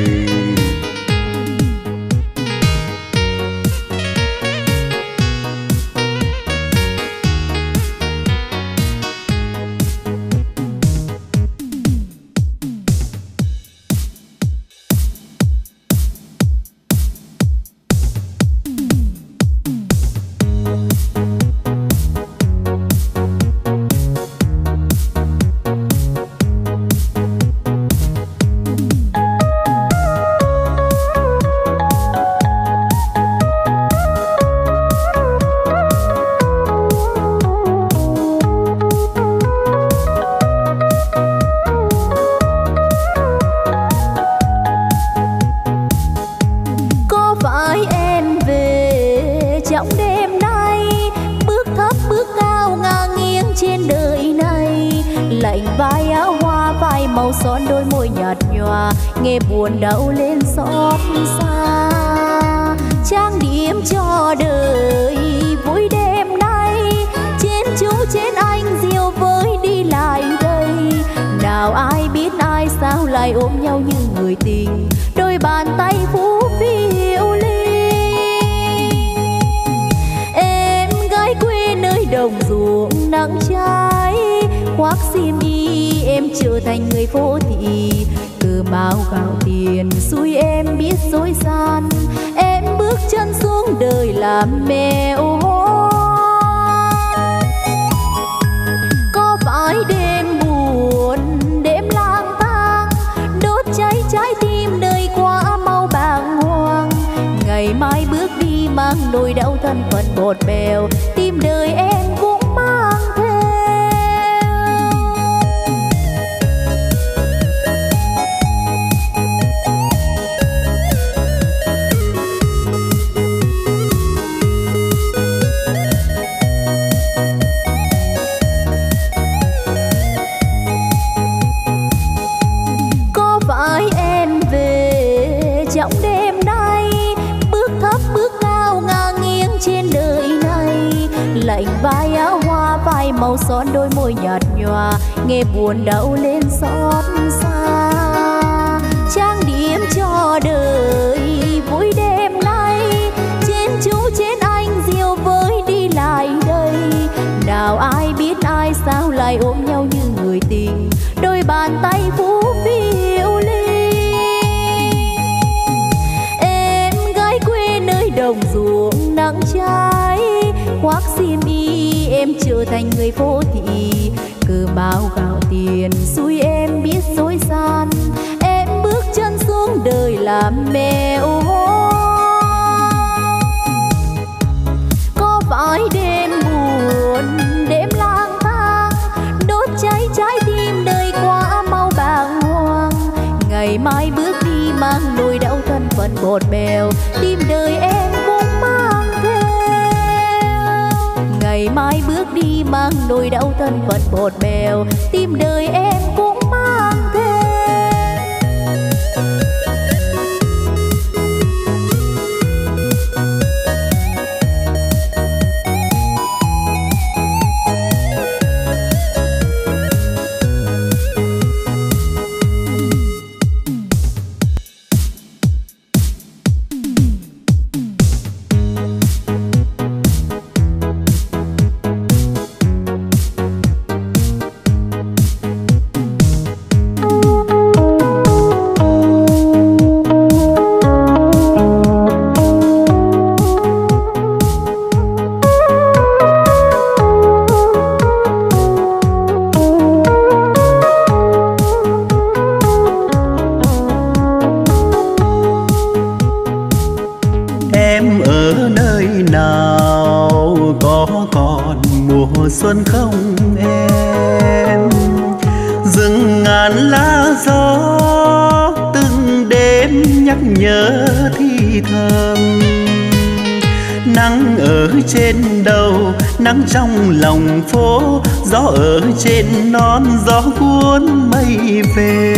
nghe buồn đau lên xót xa, trang điểm cho đời vui đêm nay. Trên chú trên anh diều với đi lại đây, nào ai biết ai sao lại ôm nhau như người tình, đôi bàn tay phú phiêu linh. Em gái quê nơi đồng ruộng nắng cháy, khoác xiêm y em trở thành người phố thị. Cơm áo gạo tiền xui em biết dối gian, em bước chân xuống đời làm mèo hoang. Có phải đêm buồn đêm lang thang, đốt cháy trái tim đời quá mau bàng hoàng. Ngày mai bước đi mang nỗi đau thân phận bột bèo, tim đời em cũng mang theo. Trong đêm nay bước thấp bước cao ngang nghiêng trên đời này, lạnh vai áo hoa vai màu son đôi môi nhạt nhòa, nghe buồn đau lên xót xa. Trang điểm cho đời vui đêm nay, trên chú trên anh diều với đi lại đây. Nào ai biết ai sao lại ôm nhau như người tình, đôi bàn tay phú phiêu ly. Em gái quê nơi đồng ruộng nắng cháy, khoác xiêm y em trở thành người phố thị. Cờ bao gạo tiền xui em biết dối gian, em bước chân xuống đời làm mẹ ô. Có phải đêm buồn đêm lang thang, đốt cháy trái tim đời quá mau bàng hoàng. Ngày mai bước đi mang nỗi đau thân phận bột bèo, tim đời em cũng mang theo. Ngày mai bước đi mang nỗi đau thân phận bột bèo, tim đời em cũng mang theo. Xuân không em, rừng ngàn lá gió từng đêm nhắc nhớ thì thầm. Nắng ở trên đầu, nắng trong lòng phố, gió ở trên non, gió cuốn mây về.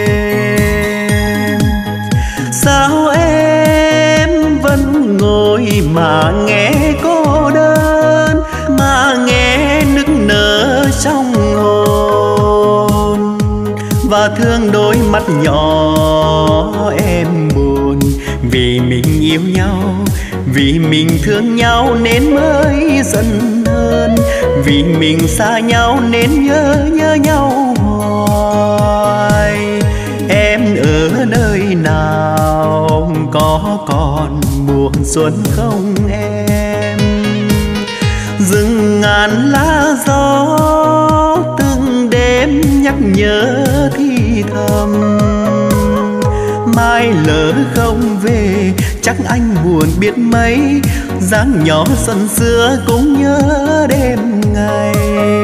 Sao em vẫn ngồi mà nghe cô đơn, mà nghe nức nở trong hồn, và thương đôi mắt nhỏ em buồn. Vì mình yêu nhau, vì mình thương nhau nên mới giận hơn, vì mình xa nhau nên nhớ nhớ nhau hoài. Em ở nơi nào, có còn mùa xuân không em? Rừng ngàn lá gió từng đêm nhắc nhớ thì thầm. Mai lỡ không về chắc anh buồn biết mấy, dáng nhỏ xuân xưa cũng nhớ đêm ngày.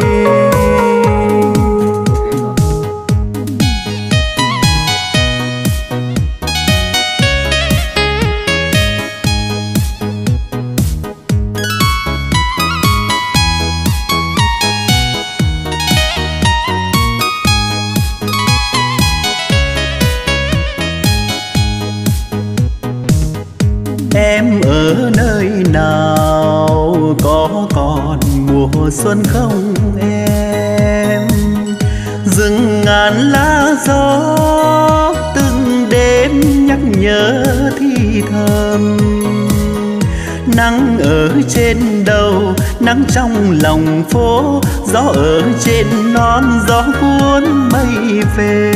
Em ở nơi nào, có còn mùa xuân không em? Rừng ngàn lá gió từng đêm nhắc nhớ thì thầm. Nắng ở trên đầu, nắng trong lòng phố, gió ở trên non, gió cuốn mây về.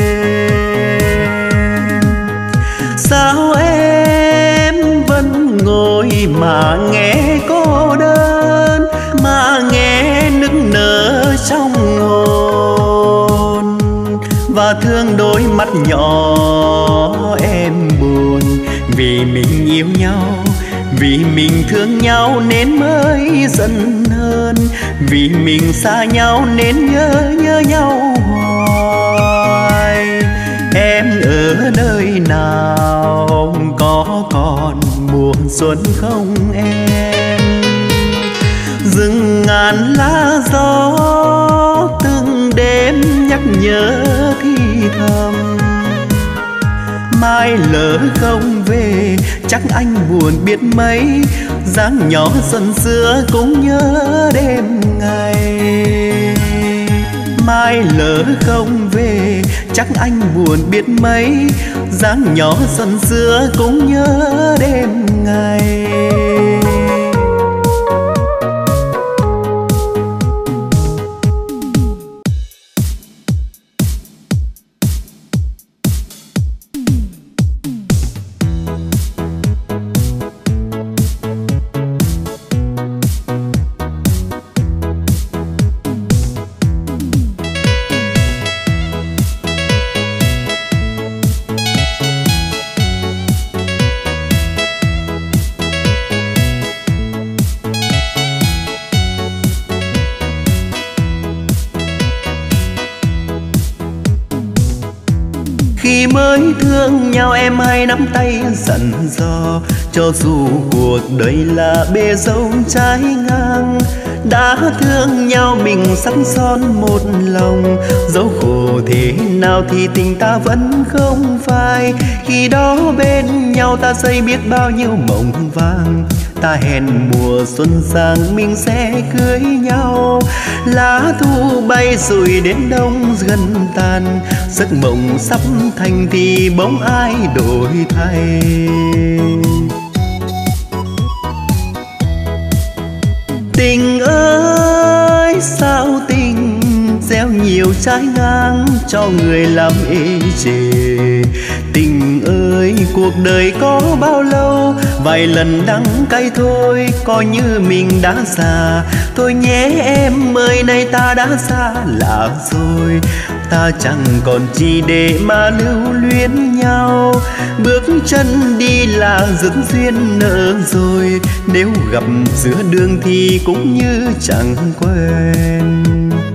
Sao em vẫn ngồi mà nghe cô đơn, mà nghe nức nở trong hồn, và thương đôi mắt nhỏ em buồn. Vì mình yêu nhau, vì mình thương nhau nên mới giận hơn, vì mình xa nhau nên nhớ nhớ nhau hoài. Em ở nơi nào, có còn mùa xuân không em? Rừng ngàn lá gió từng đêm nhắc nhớ thì thầm. Mai lỡ không về chắc anh buồn biết mấy, dáng nhỏ xuân xưa cũng nhớ đêm ngày. Mai lỡ không về chắc anh buồn biết mấy, dáng nhỏ xuân xưa cũng nhớ đêm ngày. Khi mới thương nhau em hay nắm tay dặn dò, cho dù cuộc đời là bể dâu trái ngang. Đã thương nhau mình sắt son một lòng, dẫu khổ thế nào thì tình ta vẫn không phai. Khi đó bên nhau ta xây biết bao nhiêu mộng vàng, ta hẹn mùa xuân sang mình sẽ cưới nhau. Lá thu bay rồi đến đông gần tàn, giấc mộng sắp thành thì bóng ai đổi thay. Tình ơi sao tình gieo nhiều trái ngang cho người làm ê chề. Tình ơi cuộc đời có bao lâu, vài lần đắng cay thôi coi như mình đã già. Thôi nhé em ơi nay ta đã xa lạ rồi, ta chẳng còn chi để mà lưu luyến nhau. Bước chân đi là dứt duyên nợ rồi, nếu gặp giữa đường thì cũng như chẳng quen.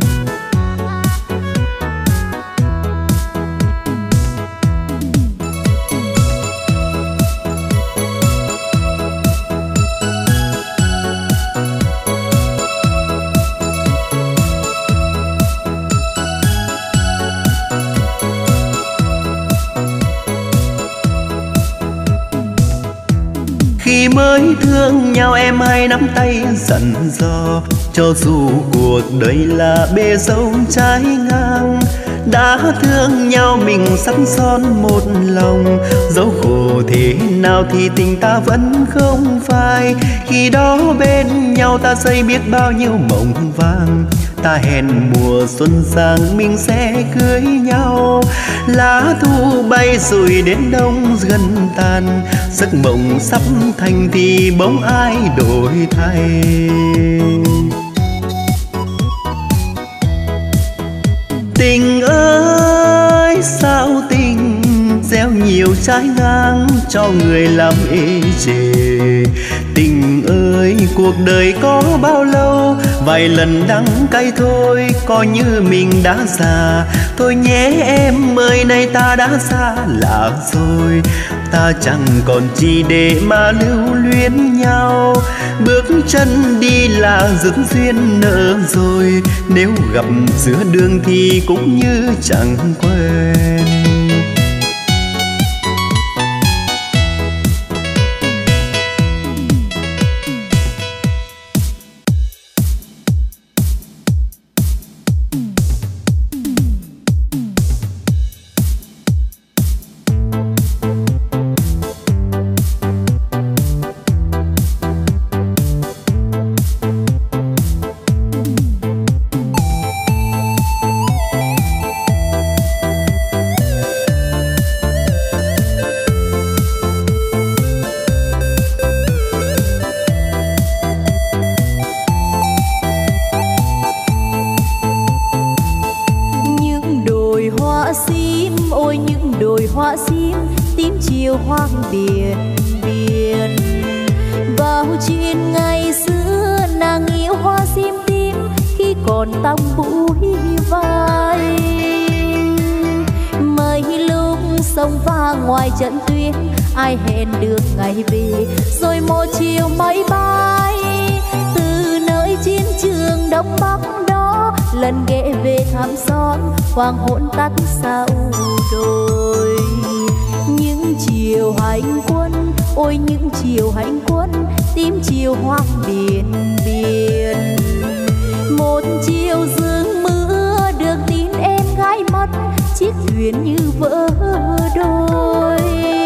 Khi mới thương nhau em hay nắm tay dặn dò, cho dù cuộc đời là bể dâu trái ngang. Đã thương nhau mình sắt son một lòng, dẫu khổ thế nào thì tình ta vẫn không phai. Khi đó bên nhau ta xây biết bao nhiêu mộng vàng, ta hẹn mùa xuân sang mình sẽ cưới nhau. Lá thu bay rồi đến đông gần tàn, giấc mộng sắp thành thì bóng ai đổi thay. Tình ơi sao tình gieo nhiều trái ngang cho người làm ê chề. Tình ơi cuộc đời có bao lâu, vài lần đắng cay thôi coi như mình đã già. Thôi nhé em ơi nay ta đã xa lạ rồi, ta chẳng còn chi để mà lưu luyến nhau. Bước chân đi là dứt duyên nợ rồi, nếu gặp giữa đường thì cũng như chẳng quen. hoang biển biển. Vào chuyện ngày xưa nàng yêu hoa sim tím khi còn tóc bụi vai. Mấy lúc sông pha ngoài trận tuyến ai hẹn được ngày về, rồi một chiều máy bay từ nơi chiến trường đông bắc đó lần ghé về thăm son hoàng hôn tắt sau đồi. Những chiều hành quân, ôi những chiều hành quân tím chiều hoang biển biển. Một chiều dương mưa được tin em gái mất, chiếc thuyền như vỡ đôi.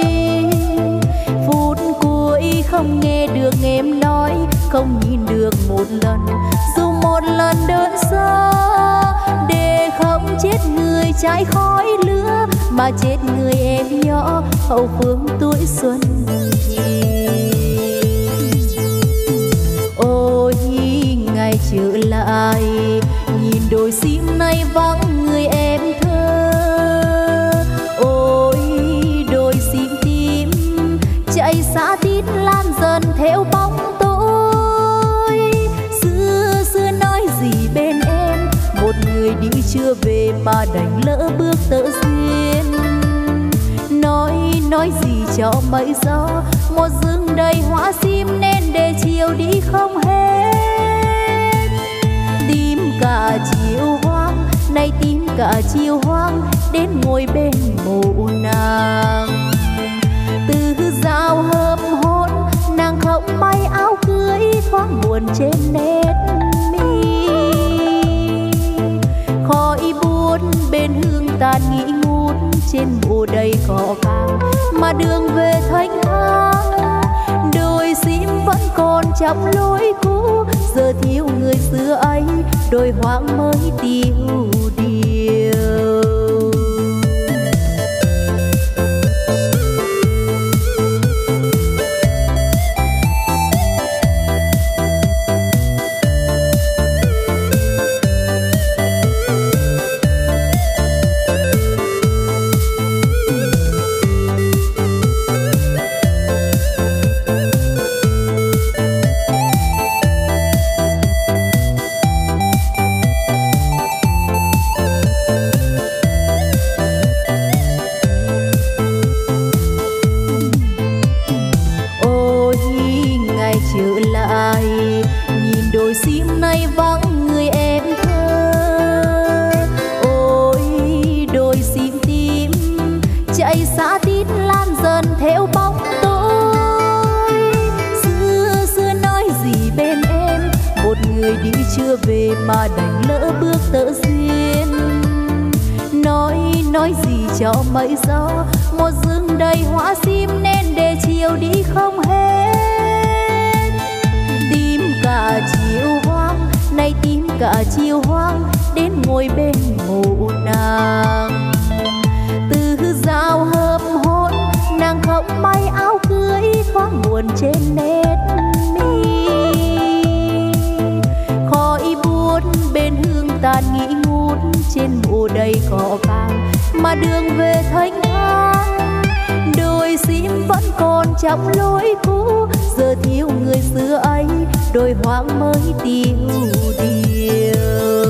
Phút cuối không nghe được em nói, không nhìn được một lần, dù một lần đơn sơ. Để không chết người trái khói lửa, mà chết người em nhỏ hậu phương tuổi xuân thì. Ôi ngày trở lại, nhìn đồi sim nay vắng người em thơ. Ôi đồi sim tím chạy xa tít lan dần theo bóng tôi. Xưa xưa nói gì bên em, một người đi chưa về mà đành lỡ bước tợ duyên. Nói nói gì cho mây gió, một rừng đầy hoa sim nên để chiều đi không hết. Tìm cả chiều hoang, nay tìm cả chiều hoang, đến ngồi bên mộ nàng. Từ dạo hâm hôn, nàng không may áo cưới, thoáng buồn trên nét mi. Khói buốt bên hương tàn nghỉ ngút, trên mộ đầy cỏ vàng mà đường về thanh thang. Đồi sim vẫn còn trong lối cũ, giờ thiếu người xưa ấy, đồi hoang mới tiêu điều. Chưa về mà đành lỡ bước tợ duyên. Nói nói gì cho mây gió, một rừng đầy hoa sim nên để chiều đi không hết. Tìm cả chiều hoang, nay tìm cả chiều hoang, đến ngồi bên mộ nàng. Từ dạo hâm hôn, nàng không may áo cưới, thoáng buồn trên nét mi. Bên hương tàn nghỉ ngút, trên mộ đầy cỏ vàng mà đường về thanh thang. Đồi sim vẫn còn trong lối cũ, giờ thiếu người xưa ấy, đồi hoang mới tiêu điều.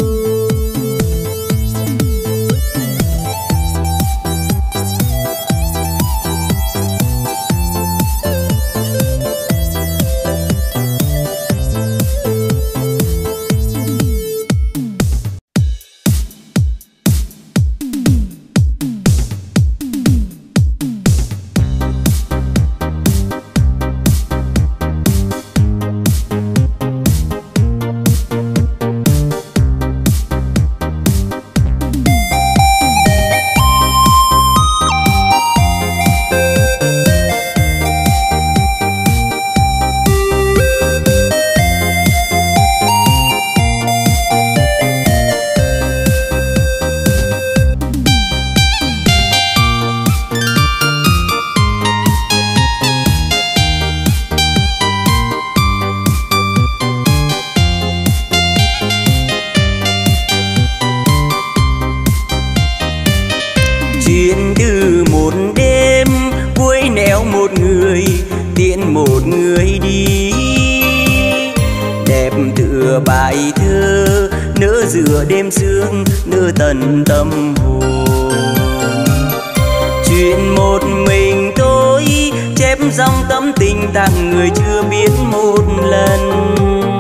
Chuyện từ một đêm cuối nẻo một người tiễn một người đi, đẹp tựa bài thơ nỡ giữa đêm sương nỡ tận tâm hồn. Chuyện một mình tôi chép dòng tâm tình tặng người chưa biết một lần.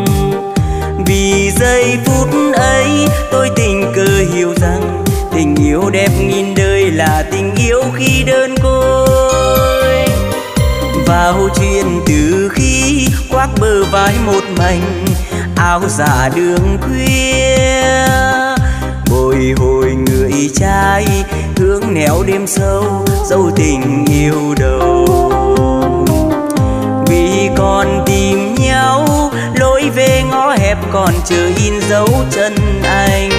Vì giây phút ấy tôi tình cờ hiểu rằng tình yêu đẹp nghìn đời là tình yêu khi đơn côi. Vào chuyện từ khi khoác bờ vai một mảnh áo dạ đường khuya. Bồi hồi người trai hướng nẻo đêm sâu dấu tình yêu đầu. Vì còn tìm nhau lối về ngõ hẹp còn chờ in dấu chân anh.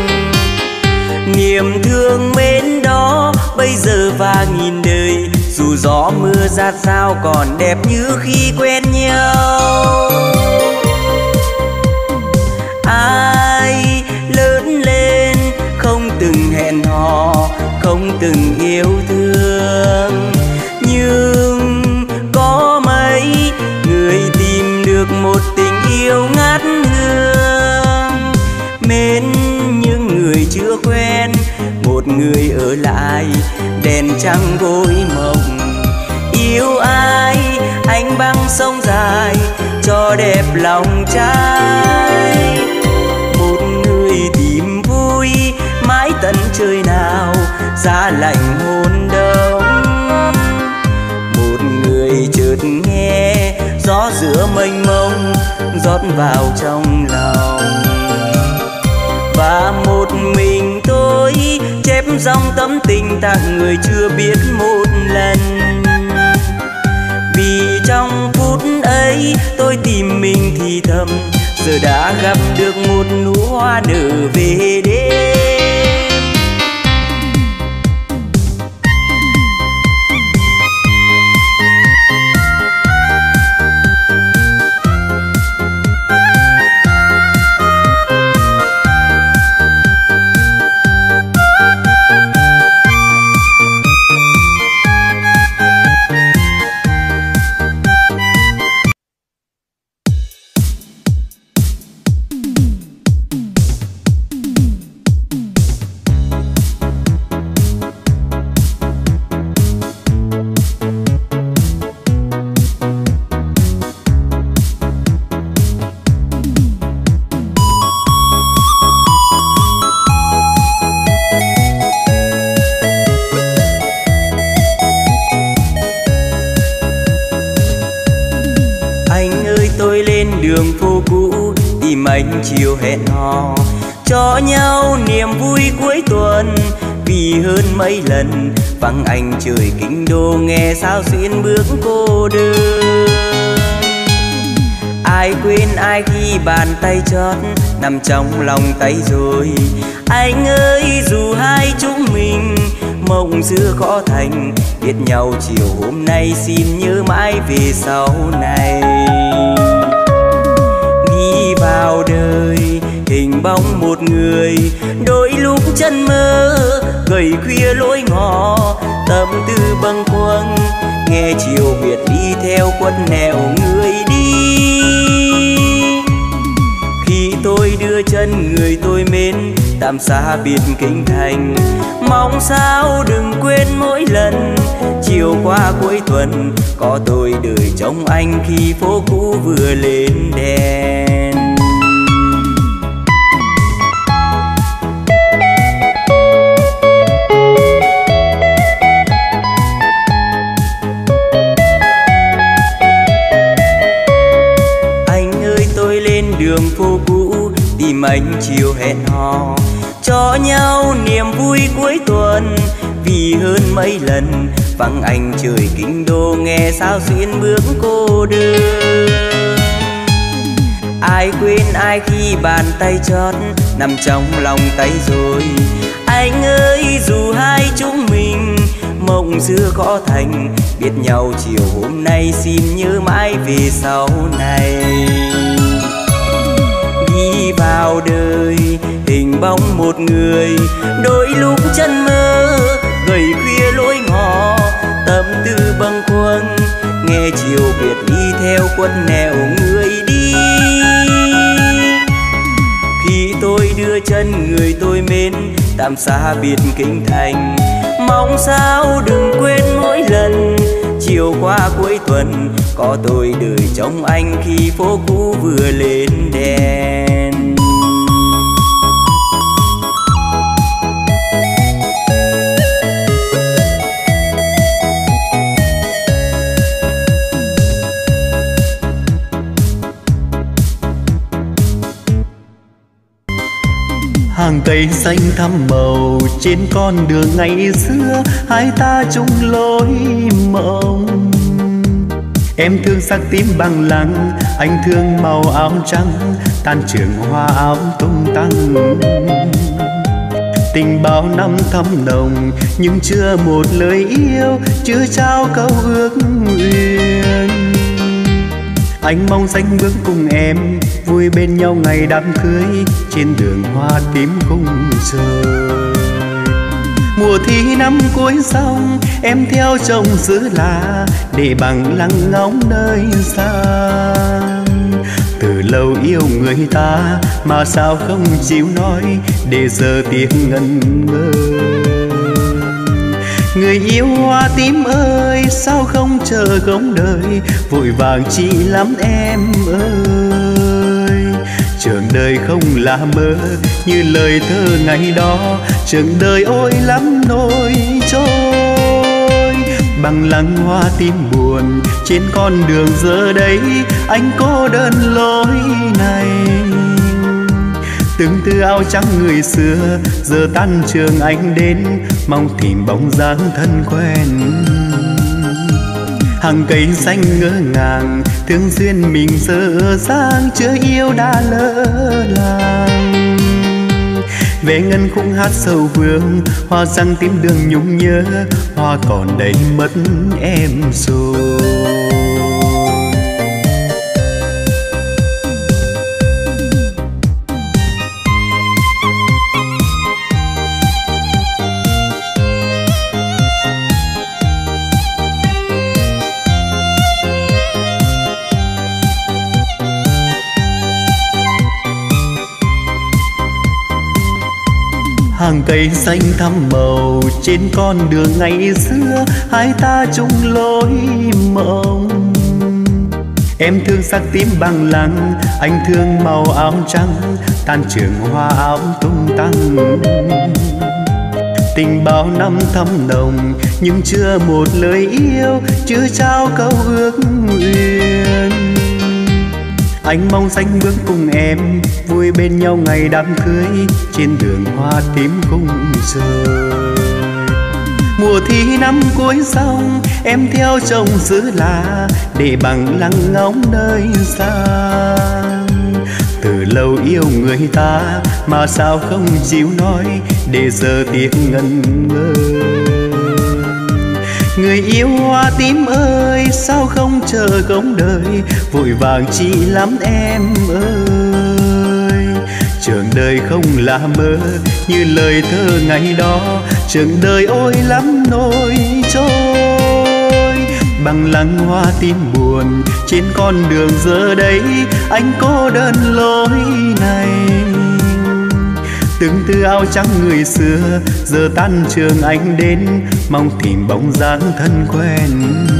Niềm thương mến đó bây giờ vàng nghìn đời, dù gió mưa rát rao còn đẹp như khi quen nhau. Ai lớn lên không từng hẹn hò, không từng yêu thương, nhưng có mấy người tìm được một tình yêu ngát hương. Mến những người chưa quen, một người ở lại đèn trăng gối mộng. Yêu ai anh băng sông dài cho đẹp lòng trai. Một người tìm vui mãi tận trời nào giá lạnh hôn đông. Một người chợt nghe gió giữa mênh mông rót vào trong lòng. Và một mình tôi chép dòng tấm tình tặng người chưa biết một lần. Vì trong phút ấy tôi tìm mình thì thầm, giờ đã gặp được một nụ hoa nở về đêm. Anh chiều hẹn hò cho nhau niềm vui cuối tuần. Vì hơn mấy lần vắng anh trời kinh đô, nghe sao xuyên bước cô đơn. Ai quên ai khi bàn tay chót nằm trong lòng tay rồi. Anh ơi dù hai chúng mình mộng xưa khó thành, biết nhau chiều hôm nay xin nhớ mãi về sau này. Đi vào đời hình bóng một người, đôi lúc chân mơ gầy khuya lối ngõ. Tâm tư bâng khuâng nghe chiều biệt đi theo quất nẻo người đi. Khi tôi đưa chân người tôi mến tạm xa biệt kinh thành, mong sao đừng quên mỗi lần chiều qua cuối tuần có tôi đợi trông anh khi phố cũ vừa lên đèn. Đường phố cũ tìm anh chiều hẹn hò cho nhau niềm vui cuối tuần. Vì hơn mấy lần vắng anh trời kinh đô, nghe sao xuyên bước cô đơn. Ai quên ai khi bàn tay chót nằm trong lòng tay rồi. Anh ơi dù hai chúng mình mộng xưa khó thành, biết nhau chiều hôm nay xin nhớ mãi về sau này. Đi vào đời hình bóng một người, đôi lúc chân mơ gầy khuya lối ngõ. Tâm tư bâng khuâng nghe chiều biệt đi theo quất nẻo người đi. Khi tôi đưa chân người tôi mến tạm xa biệt kinh thành, mong sao đừng quên mỗi lần chiều qua cuối tuần có tôi đợi trông anh khi phố cũ vừa lên đèn. Hàng cây xanh thắm màu trên con đường ngày xưa, hai ta chung lối mộng. Em thương sắc tím bằng lăng, anh thương màu áo trắng, tan trường hoa áo tung tăng. Tình bao năm thắm nồng nhưng chưa một lời yêu, chưa trao câu ước nguyện. Anh mong xanh bước cùng em, vui bên nhau ngày đám cưới, trên đường hoa tím khung trời. Mùa thi năm cuối xong, em theo chồng xứ lạ, để bằng lăng ngóng nơi xa. Từ lâu yêu người ta mà sao không chịu nói, để giờ tiếc ngẩn ngơ. Người yêu hoa tím ơi, sao không chờ không đợi, vội vàng chi lắm em ơi. Trường đời không là mơ như lời thơ ngày đó, trường đời ôi lắm nỗi trôi. Bằng lăng hoa tím buồn trên con đường giờ đây, anh cô đơn lối này. Từng tư áo trắng người xưa giờ tan trường anh đến, mong tìm bóng dáng thân quen. Hàng cây xanh ngỡ ngàng thương duyên mình dở dang, chưa yêu đã lỡ làng. Về ngân khúc hát sầu vương, hoa răng tím đường nhung nhớ, hoa còn đây mất em rồi. Hàng cây xanh thắm màu trên con đường ngày xưa, hai ta chung lối mộng. Em thương sắc tím bằng lăng, anh thương màu áo trắng, tan trường hoa áo tung tăng. Tình bao năm thắm nồng nhưng chưa một lời yêu, chưa trao câu ước nguyện. Anh mong xanh bước cùng em, vui bên nhau ngày đám cưới, trên đường hoa tím khung trời. Mùa thi năm cuối xong, em theo chồng xứ lạ, để bằng lăng ngóng nơi xa. Từ lâu yêu người ta mà sao không chịu nói, để giờ tiếc ngẩn ngơ. Người yêu hoa tím ơi, sao không chờ không đợi, vội vàng chi lắm em ơi. Trường đời không là mơ như lời thơ ngày đó, trường đời ôi lắm nỗi trôi. Bằng lăng hoa tím buồn trên con đường giờ đây, anh cô đơn lối này. Từng tư áo trắng người xưa giờ tan trường anh đến, mong tìm bóng dáng thân quen.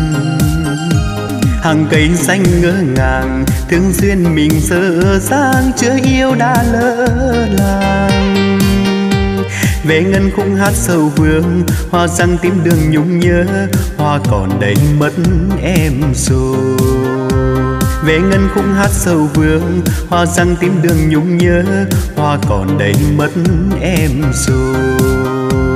Hàng cây xanh ngỡ ngàng thương duyên mình dở dang, chưa yêu đã lỡ làng. Về ngân khúc hát sầu vương, hoa răng tím đường nhung nhớ, hoa còn đây mất em rồi. Về ngân khúc hát sầu vương, hoa răng tím đường nhung nhớ, hoa còn đây mất em rồi.